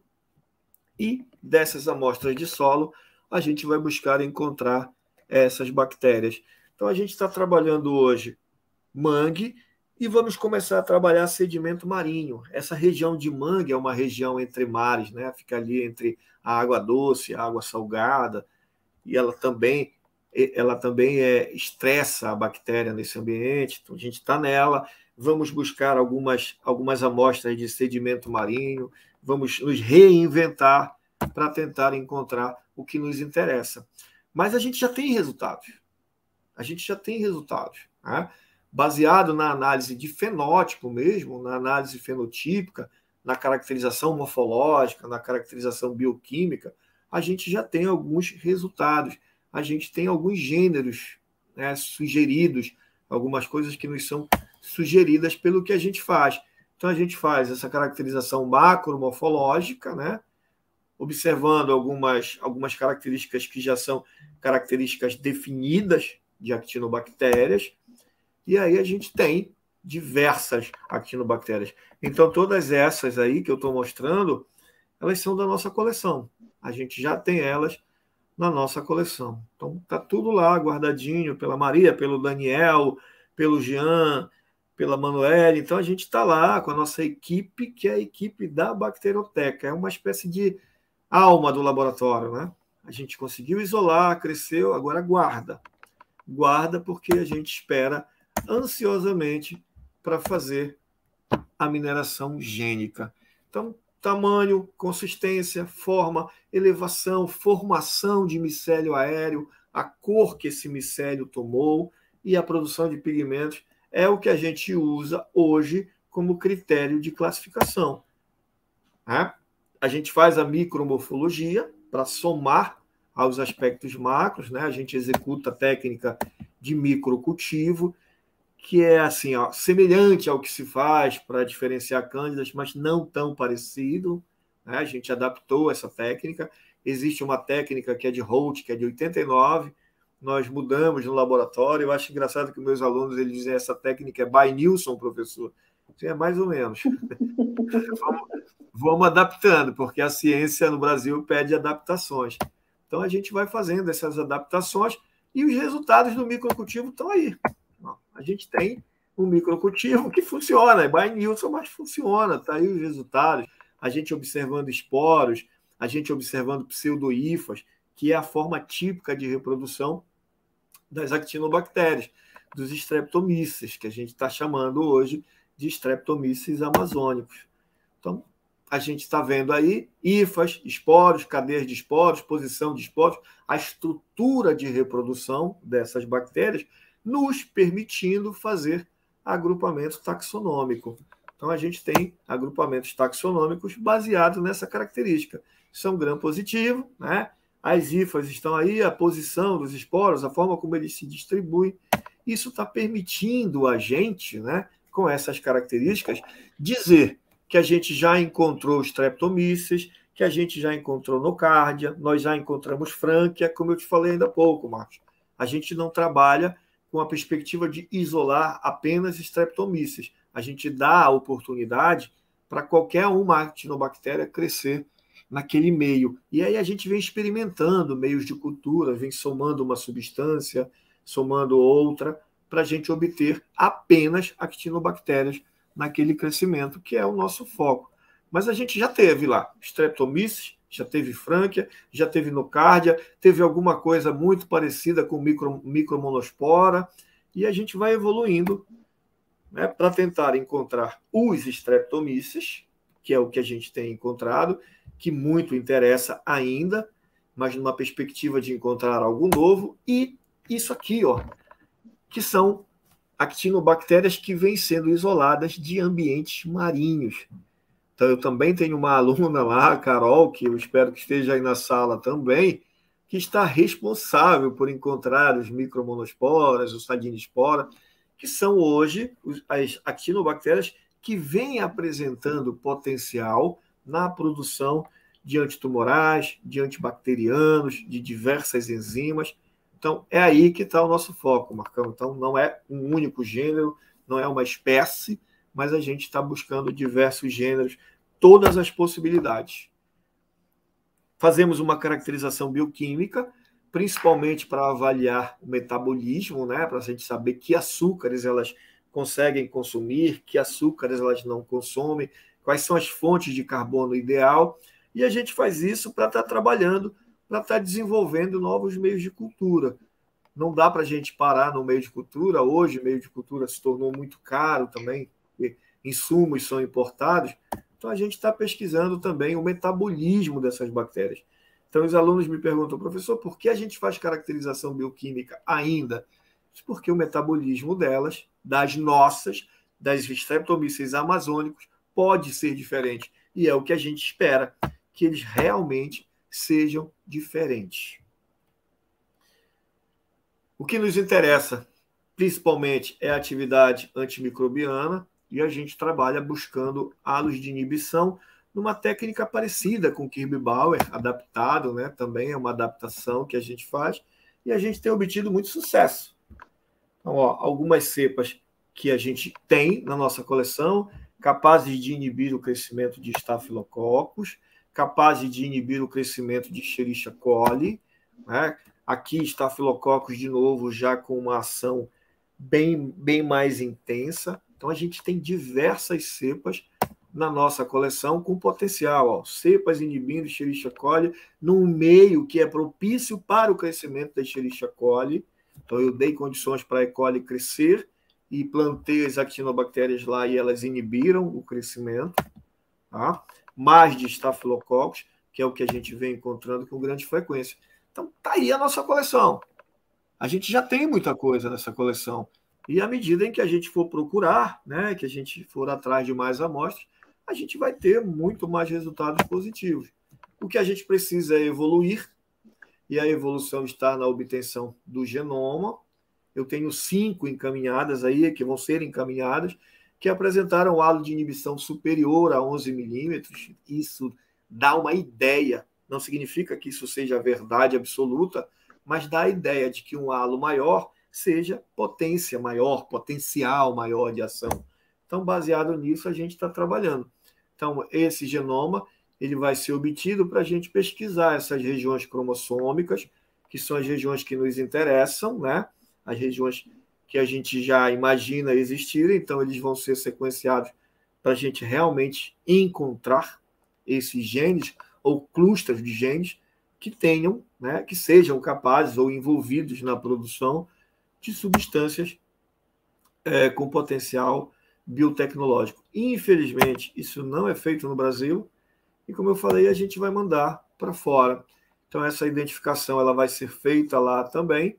e dessas amostras de solo, a gente vai buscar encontrar essas bactérias. Então, a gente está trabalhando hoje mangue e vamos começar a trabalhar sedimento marinho. Essa região de mangue é uma região entre mares, né? Fica ali entre a água doce, a água salgada, e ela também, ela também é, estressa a bactéria nesse ambiente. Então, a gente está nela. Vamos buscar algumas, algumas amostras de sedimento marinho, vamos nos reinventar para tentar encontrar o que nos interessa. Mas a gente já tem resultados. A gente já tem resultados, né? Baseado na análise de fenótipo mesmo, na análise fenotípica, na caracterização morfológica, na caracterização bioquímica, a gente já tem alguns resultados. A gente tem alguns gêneros, né, sugeridos, algumas coisas que nos são sugeridas pelo que a gente faz. Então, a gente faz essa caracterização macromorfológica, né, observando algumas, algumas características que já são características definidas de actinobactérias. E aí a gente tem diversas actinobactérias. Então, todas essas aí que eu estou mostrando, elas são da nossa coleção. A gente já tem elas na nossa coleção. Então, está tudo lá guardadinho pela Maria, pelo Daniel, pelo Jean, pela Manuela. Então, a gente está lá com a nossa equipe, que é a equipe da Bacterioteca. É uma espécie de alma do laboratório, né? A gente conseguiu isolar, cresceu, agora guarda. Guarda porque a gente espera ansiosamente para fazer a mineração gênica. Então, tamanho, consistência, forma, elevação, formação de micélio aéreo, a cor que esse micélio tomou e a produção de pigmentos é o que a gente usa hoje como critério de classificação. Né? A gente faz a micromorfologia para somar aos aspectos macros, né? A gente executa a técnica de microcultivo, que é assim, ó, semelhante ao que se faz para diferenciar cândidas, mas não tão parecido. Né? A gente adaptou essa técnica. Existe uma técnica que é de Holt, que é de oitenta e nove. Nós mudamos no laboratório. Eu acho engraçado que meus alunos eles dizem essa técnica é by Nilson, professor. Isso é mais ou menos. vamos, vamos adaptando, porque a ciência no Brasil pede adaptações. Então, a gente vai fazendo essas adaptações e os resultados do microcultivo estão aí. A gente tem um microcultivo que funciona, é by Nilson, mas funciona, está aí os resultados. A gente observando esporos, a gente observando pseudohifas, que é a forma típica de reprodução das actinobactérias, dos streptomyces, que a gente está chamando hoje de streptomyces amazônicos. Então, a gente está vendo aí hifas, esporos, cadeias de esporos, posição de esporos, a estrutura de reprodução dessas bactérias, nos permitindo fazer agrupamento taxonômico. Então, a gente tem agrupamentos taxonômicos baseados nessa característica. São gram-positivo, né? As hifas estão aí, a posição dos esporos, a forma como eles se distribuem. Isso está permitindo a gente, né, com essas características, dizer que a gente já encontrou streptomyces, que a gente já encontrou nocardia, nós já encontramos frânquia, como eu te falei ainda há pouco, Marcos. A gente não trabalha com a perspectiva de isolar apenas streptomyces. A gente dá a oportunidade para qualquer uma actinobactéria crescer naquele meio. E aí a gente vem experimentando meios de cultura, vem somando uma substância, somando outra, para a gente obter apenas actinobactérias naquele crescimento, que é o nosso foco. Mas a gente já teve lá streptomyces, já teve frânquia, já teve nocardia, teve alguma coisa muito parecida com micro, micromonospora, e a gente vai evoluindo, né, para tentar encontrar os streptomyces, que é o que a gente tem encontrado, que muito interessa ainda, mas numa perspectiva de encontrar algo novo, e isso aqui, ó, que são actinobactérias que vêm sendo isoladas de ambientes marinhos. Então, eu também tenho uma aluna lá, a Carol, que eu espero que esteja aí na sala também, que está responsável por encontrar os micromonosporas, os saginispora, que são hoje as actinobactérias que vêm apresentando potencial na produção de antitumorais, de antibacterianos, de diversas enzimas. Então, é aí que está o nosso foco, Marcão. Então, não é um único gênero, não é uma espécie, mas a gente está buscando diversos gêneros, todas as possibilidades. Fazemos uma caracterização bioquímica, principalmente para avaliar o metabolismo, né? Para a gente saber que açúcares elas conseguem consumir, que açúcares elas não consomem, quais são as fontes de carbono ideal, e a gente faz isso para estar trabalhando, para estar desenvolvendo novos meios de cultura. Não dá para a gente parar no meio de cultura. Hoje, o meio de cultura se tornou muito caro também, insumos são importados, então a gente está pesquisando também o metabolismo dessas bactérias. Então os alunos me perguntam, professor, por que a gente faz caracterização bioquímica ainda? Porque o metabolismo delas, das nossas, das streptomyces amazônicos, pode ser diferente, e é o que a gente espera, que eles realmente sejam diferentes. O que nos interessa, principalmente, é a atividade antimicrobiana, e a gente trabalha buscando halos de inibição numa técnica parecida com Kirby-Bauer, adaptado, né? Também é uma adaptação que a gente faz, e a gente tem obtido muito sucesso. Então, ó, algumas cepas que a gente tem na nossa coleção, capazes de inibir o crescimento de Staphylococcus, capazes de inibir o crescimento de Escherichia coli, né? Aqui Staphylococcus de novo já com uma ação bem, bem mais intensa. Então a gente tem diversas cepas na nossa coleção com potencial, ó, cepas inibindo Escherichia coli num meio que é propício para o crescimento da Escherichia coli. Então eu dei condições para a E. coli crescer e plantei as actinobactérias lá e elas inibiram o crescimento, tá? Mais de Staphylococcus, que é o que a gente vem encontrando com grande frequência. Então tá aí a nossa coleção. A gente já tem muita coisa nessa coleção. E à medida em que a gente for procurar, né, que a gente for atrás de mais amostras, a gente vai ter muito mais resultados positivos. O que a gente precisa é evoluir, e a evolução está na obtenção do genoma. Eu tenho cinco encaminhadas aí, que vão ser encaminhadas, que apresentaram halo de inibição superior a onze milímetros. Isso dá uma ideia, não significa que isso seja a verdade absoluta, mas dá a ideia de que um halo maior seja potência maior, potencial maior de ação. Então, baseado nisso, a gente está trabalhando. Então, esse genoma ele vai ser obtido para a gente pesquisar essas regiões cromossômicas, que são as regiões que nos interessam, né? As regiões que a gente já imagina existirem, então eles vão ser sequenciados para a gente realmente encontrar esses genes ou clusters de genes que tenham, né, que sejam capazes ou envolvidos na produção de substâncias é, com potencial biotecnológico. Infelizmente, isso não é feito no Brasil e, como eu falei, a gente vai mandar para fora. Então, essa identificação ela vai ser feita lá também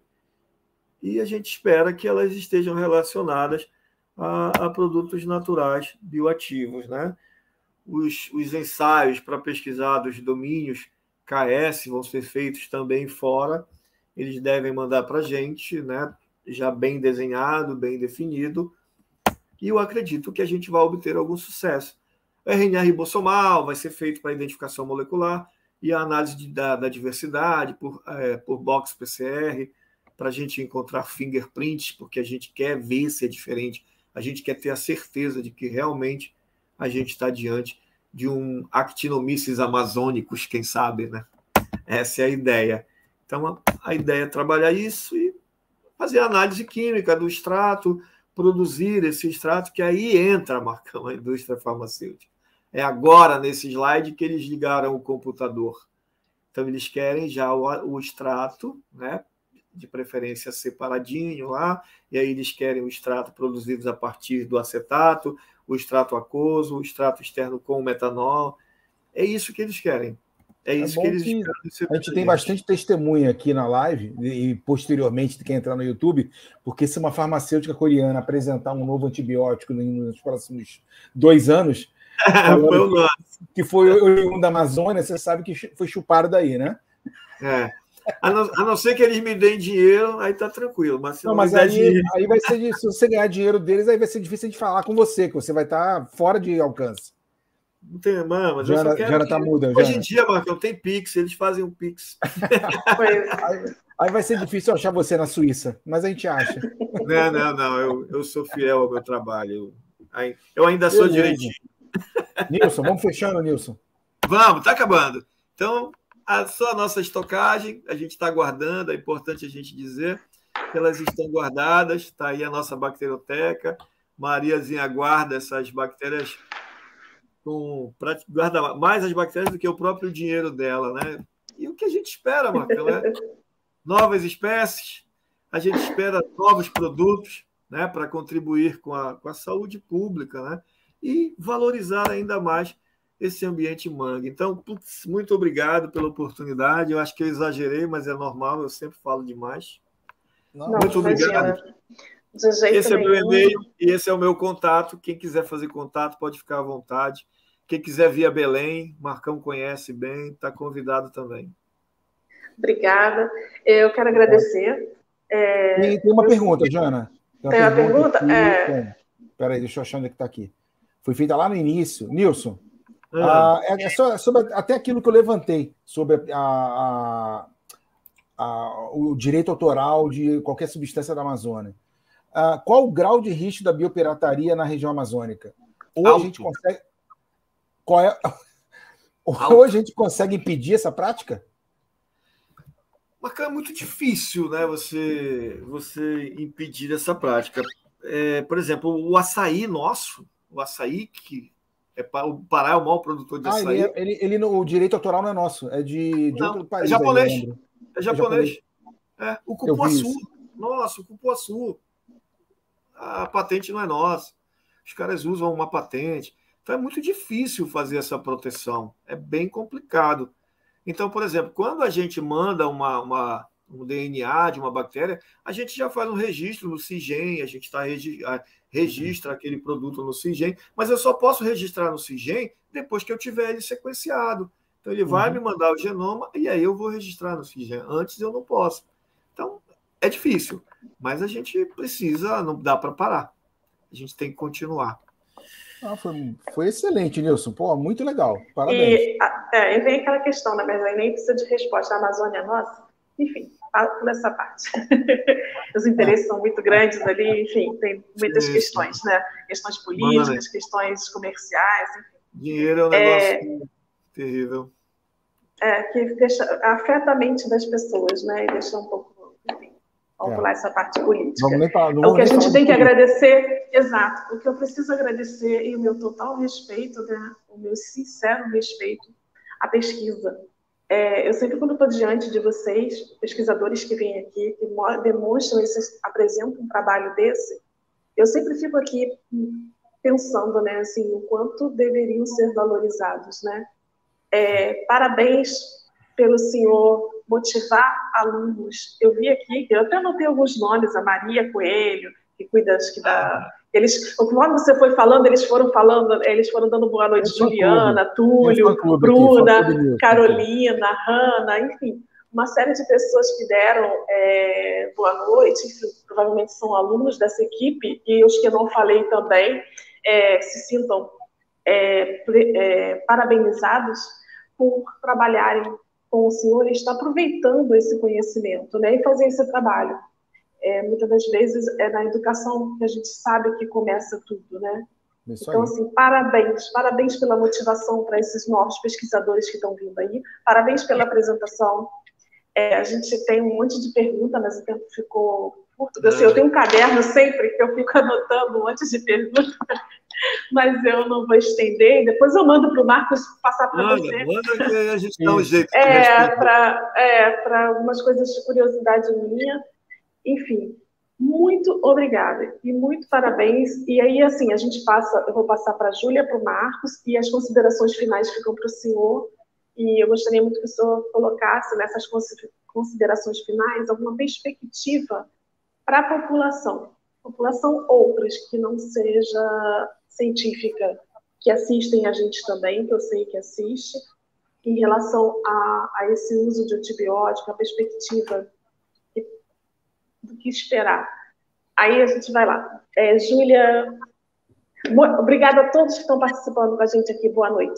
e a gente espera que elas estejam relacionadas a, a produtos naturais bioativos, né? Os, os ensaios para pesquisar dos domínios K S vão ser feitos também fora. Eles devem mandar para a gente, né? Já bem desenhado, bem definido. E eu acredito que a gente vai obter algum sucesso. O R N A ribossomal vai ser feito para identificação molecular e a análise de, da, da diversidade por, é, por box P C R, para a gente encontrar fingerprints, porque a gente quer ver se é diferente, a gente quer ter a certeza de que realmente a gente está diante de um Actinomyces amazônicos, quem sabe, né? Essa é a ideia. Então, a, a ideia é trabalhar isso e fazer a análise química do extrato, produzir esse extrato, que aí entra, Marcão, a indústria farmacêutica. É agora, nesse slide, que eles ligaram o computador. Então, eles querem já o, o extrato, né? De preferência separadinho lá, e aí eles querem o extrato produzido a partir do acetato, o extrato aquoso, o extrato externo com o metanol. É isso que eles querem. É isso é que eles que esperam. A gente tem bastante testemunha aqui na live, e posteriormente de quem entrar no YouTube, porque se uma farmacêutica coreana apresentar um novo antibiótico nos próximos dois anos, foi que, que foi oriundo da Amazônia, você sabe que foi chupado daí, né? É. A não, a não ser que eles me deem dinheiro, aí tá tranquilo. Mas se não, não mas aí, dinheiro... aí vai ser, se você ganhar dinheiro deles, aí vai ser difícil de falar com você, que você vai estar fora de alcance. Não tem, mano, mas Jana, eu só quero Jana que... tá muda, Hoje Jana. em dia, Marcão, tem Pix, eles fazem um Pix. aí, aí vai ser difícil achar você na Suíça, mas a gente acha. Não, não, não, eu, eu sou fiel ao meu trabalho. Eu, eu ainda sou Beleza. direitinho. Nilson, vamos fechando, Nilson. Vamos, tá acabando. Então, a, só a nossa estocagem, a gente está guardando, é importante a gente dizer que elas estão guardadas, está aí a nossa bacterioteca. Mariazinha guarda essas bactérias, com, guarda mais as bactérias do que o próprio dinheiro dela, né? E o que a gente espera, Marcão, é novas espécies, a gente espera novos produtos, né, para contribuir com a, com a saúde pública, né? E valorizar ainda mais esse ambiente mangue. Então, putz, muito obrigado pela oportunidade. Eu acho que eu exagerei, mas é normal, eu sempre falo demais. Não, muito obrigado. De jeito esse nenhum. é meu e-mail e esse é o meu contato. Quem quiser fazer contato pode ficar à vontade. Quem quiser vir a Belém, Marcão conhece bem, está convidado também. Obrigada. Eu quero agradecer. É... Tem, tem uma eu pergunta, sei. Jana. Tem uma, tem uma pergunta? pergunta? É... Espera aí, deixa eu achar onde é que está aqui. Foi feita lá no início. Nilson, ah. Ah, é só, sobre até aquilo que eu levantei, sobre a, a, a, o direito autoral de qualquer substância da Amazônia. uh, qual o grau de risco da biopirataria na região amazônica? Ou Alto. a gente consegue... Qual é... Ou a gente consegue impedir essa prática? Mas é muito difícil, né, você, você impedir essa prática. É, por exemplo, o açaí nosso, o açaí que é para o Pará é o maior produtor de ah, açaí. Ele, ele, ele, o direito autoral não é nosso, é de, de não, outro país. É japonês. Aí, é japonês. É, o cupuaçu. Nossa, o cupuaçu. A patente não é nossa. Os caras usam uma patente. Então é muito difícil fazer essa proteção. É bem complicado. Então, por exemplo, quando a gente manda uma, uma, um D N A de uma bactéria, a gente já faz um registro no CIGEM, a gente tá, registra aquele produto no CIGEM, mas eu só posso registrar no CIGEM depois que eu tiver ele sequenciado. Então, ele vai uhum. me mandar o genoma e aí eu vou registrar no CIGEM. Antes eu não posso. Então, é difícil, mas a gente precisa, não dá para parar. A gente tem que continuar. Ah, foi, foi excelente, Nilson. Pô, muito legal. Parabéns. E, é, e vem aquela questão, né? Mas aí nem precisa de resposta. A Amazônia é nossa? Enfim, falo nessa parte. Os interesses é. são muito grandes ali, enfim, tem muitas Isso. questões, né? Questões políticas, Mano. questões comerciais, enfim. Dinheiro é um negócio é, terrível. É, que deixa, afeta a mente das pessoas, né? E deixa um pouco, enfim, vamos é. pular essa parte política. Não, nem pra, não o que a gente tem que agradecer, exato, o que eu preciso agradecer e o meu total respeito, né? O meu sincero respeito à pesquisa. É, eu sempre, quando estou diante de vocês, pesquisadores que vêm aqui, que demonstram, esse, apresentam um trabalho desse, eu sempre fico aqui pensando, né, assim, o quanto deveriam ser valorizados, né? É, parabéns pelo senhor motivar alunos. Eu vi aqui, eu até anotei alguns nomes, a Maria Coelho, que cuida, acho que da... Eles, conforme você foi falando, eles foram falando, eles foram dando boa noite, é Juliana, Túlio, é Bruna, aqui, Carolina, Hanna, enfim, uma série de pessoas que deram é, boa noite, enfim, provavelmente são alunos dessa equipe, e os que eu não falei também é, se sintam é, é, parabenizados por trabalharem com o senhor e estar aproveitando esse conhecimento, né, e fazer esse trabalho. É, muitas das vezes é na educação que a gente sabe que começa tudo, né? Isso então, aí. assim, parabéns, parabéns pela motivação para esses novos pesquisadores que estão vindo aí, parabéns pela apresentação. É, a gente tem um monte de perguntas, mas o tempo ficou curto. Assim, eu tenho um caderno sempre que eu fico anotando um monte de perguntas, mas eu não vou estender. Depois eu mando para o Marcos passar para você. Manda que a gente dá um jeito. É, para é, algumas coisas de curiosidade minha. Enfim, muito obrigada e muito parabéns. E aí, assim, a gente passa, eu vou passar para a Júlia, para o Marcos, e as considerações finais ficam para o senhor. E eu gostaria muito que o senhor colocasse nessas considerações finais alguma perspectiva para a população, população outras que não seja científica, que assistem a gente também, que eu sei que assiste, em relação a, a esse uso de antibiótico, a perspectiva do que esperar. Aí a gente vai lá. É, Júlia, obrigada a todos que estão participando com a gente aqui. Boa noite.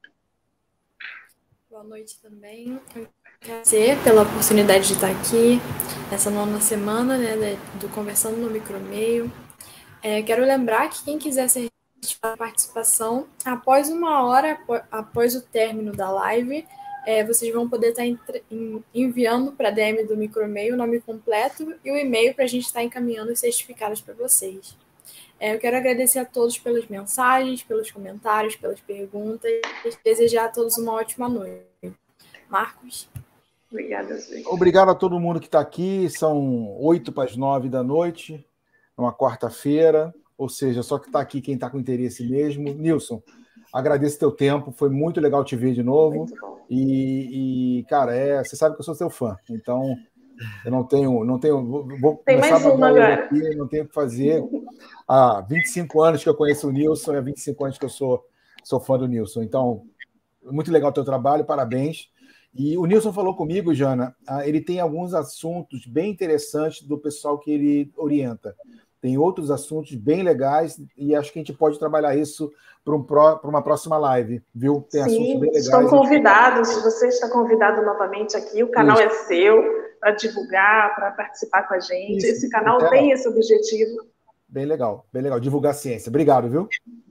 Boa noite também. Eu quero agradecer pela oportunidade de estar aqui nessa nona semana, né, do Conversando no Micromeio. É, quero lembrar que quem quiser ser a participação, após uma hora, após o término da live, É, vocês vão poder estar entre, enviando para a D M do Micromeio o nome completo e o e-mail para a gente estar encaminhando os certificados para vocês. É, eu quero agradecer a todos pelas mensagens, pelos comentários, pelas perguntas e desejar a todos uma ótima noite. Marcos? Obrigada, gente. Obrigado a todo mundo que está aqui. São oito para as nove da noite, numa quarta-feira, ou seja, só que está aqui quem está com interesse mesmo. Nilson, agradeço teu tempo, foi muito legal te ver de novo. E, e, cara, é, você sabe que eu sou seu fã, então eu não tenho, não tenho, vou Tem começar mais a uma agora. aqui, não tenho o que fazer. Há vinte e cinco anos que eu conheço o Nilson, há vinte e cinco anos que eu sou, sou fã do Nilson. Então, muito legal o teu trabalho, parabéns. E o Nilson falou comigo, Jana, ele tem alguns assuntos bem interessantes do pessoal que ele orienta. Tem outros assuntos bem legais e acho que a gente pode trabalhar isso para um uma próxima live, viu? Tem Sim, assuntos bem legais. Estão convidados, gente... você está convidado novamente aqui, o canal isso. é seu, para divulgar, para participar com a gente. Isso, esse canal é. tem esse objetivo. Bem legal, bem legal. Divulgar a ciência. Obrigado, viu?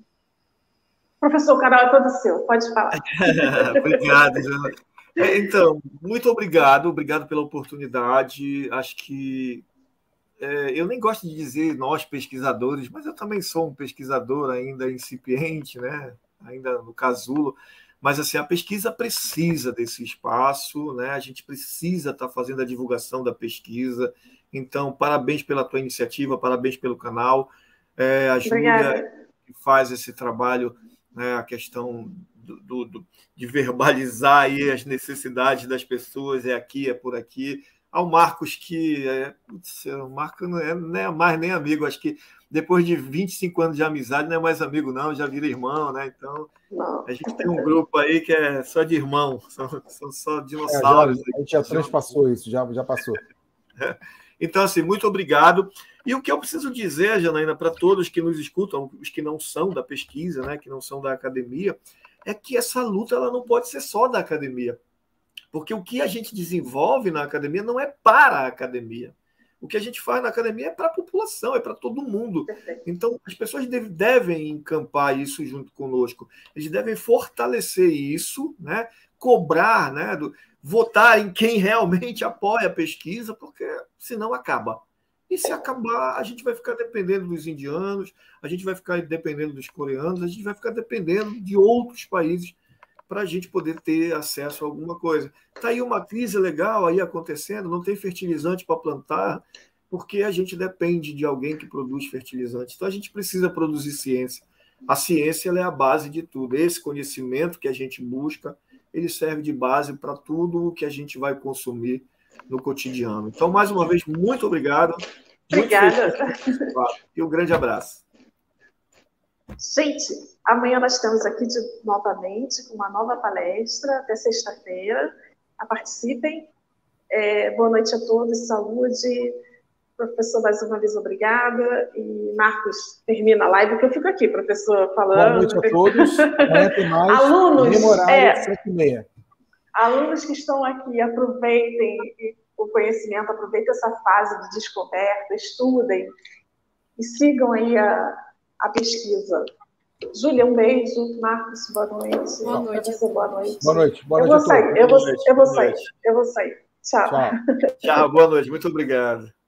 Professor, o canal é todo seu, pode falar. Obrigado, Jana. Então, muito obrigado, obrigado pela oportunidade. Acho que é, eu nem gosto de dizer nós pesquisadores, mas eu também sou um pesquisador ainda incipiente, né? Ainda no casulo. Mas assim, a pesquisa precisa desse espaço, né? A gente precisa estar fazendo a divulgação da pesquisa. Então, parabéns pela tua iniciativa, parabéns pelo canal. É, a Júlia que faz esse trabalho, né? A questão do, do, do, de verbalizar aí as necessidades das pessoas, é aqui, é por aqui. Ao Marcos, que é, putz, o Marcos não é, não é mais nem amigo, acho que depois de vinte e cinco anos de amizade não é mais amigo, não, já vira irmão, né? Então, não. A gente tem um grupo aí que é só de irmão, são, são só dinossauros. É, já, a gente já transpassou isso, já, já passou. É. Então, assim, muito obrigado. E o que eu preciso dizer, Janaína, para todos que nos escutam, os que não são da pesquisa, né, que não são da academia, é que essa luta ela não pode ser só da academia. Porque o que a gente desenvolve na academia não é para a academia. O que a gente faz na academia é para a população, é para todo mundo. Então, as pessoas devem encampar isso junto conosco. Eles devem fortalecer isso, né? Cobrar, né? Do, votar em quem realmente apoia a pesquisa, porque senão acaba. E se acabar, a gente vai ficar dependendo dos indianos, a gente vai ficar dependendo dos coreanos, a gente vai ficar dependendo de outros países para a gente poder ter acesso a alguma coisa. Está aí uma crise legal aí acontecendo, não tem fertilizante para plantar, porque a gente depende de alguém que produz fertilizante. Então, a gente precisa produzir ciência. A ciência ela é a base de tudo. Esse conhecimento que a gente busca, ele serve de base para tudo o que a gente vai consumir no cotidiano. Então, mais uma vez, muito obrigado. Obrigada. E um grande abraço. Gente, amanhã nós estamos aqui de, novamente com uma nova palestra, até sexta-feira. Participem. É, boa noite a todos, saúde. Professor, mais uma vez, obrigada. E Marcos, termina a live, que eu fico aqui, professor, falando. Boa noite a todos. Amanhã tem mais. Alunos, é, sete e meia. Alunos que estão aqui, aproveitem o conhecimento, aproveitem essa fase de descoberta, estudem e sigam aí a a pesquisa. Júlia, um beijo. Marcos, boa noite. Boa noite. Você, boa noite. Boa noite. Boa eu noite vou sair, eu vou, eu vou sair. Eu vou sair. Tchau. Tchau. Tchau, boa noite. Muito obrigado.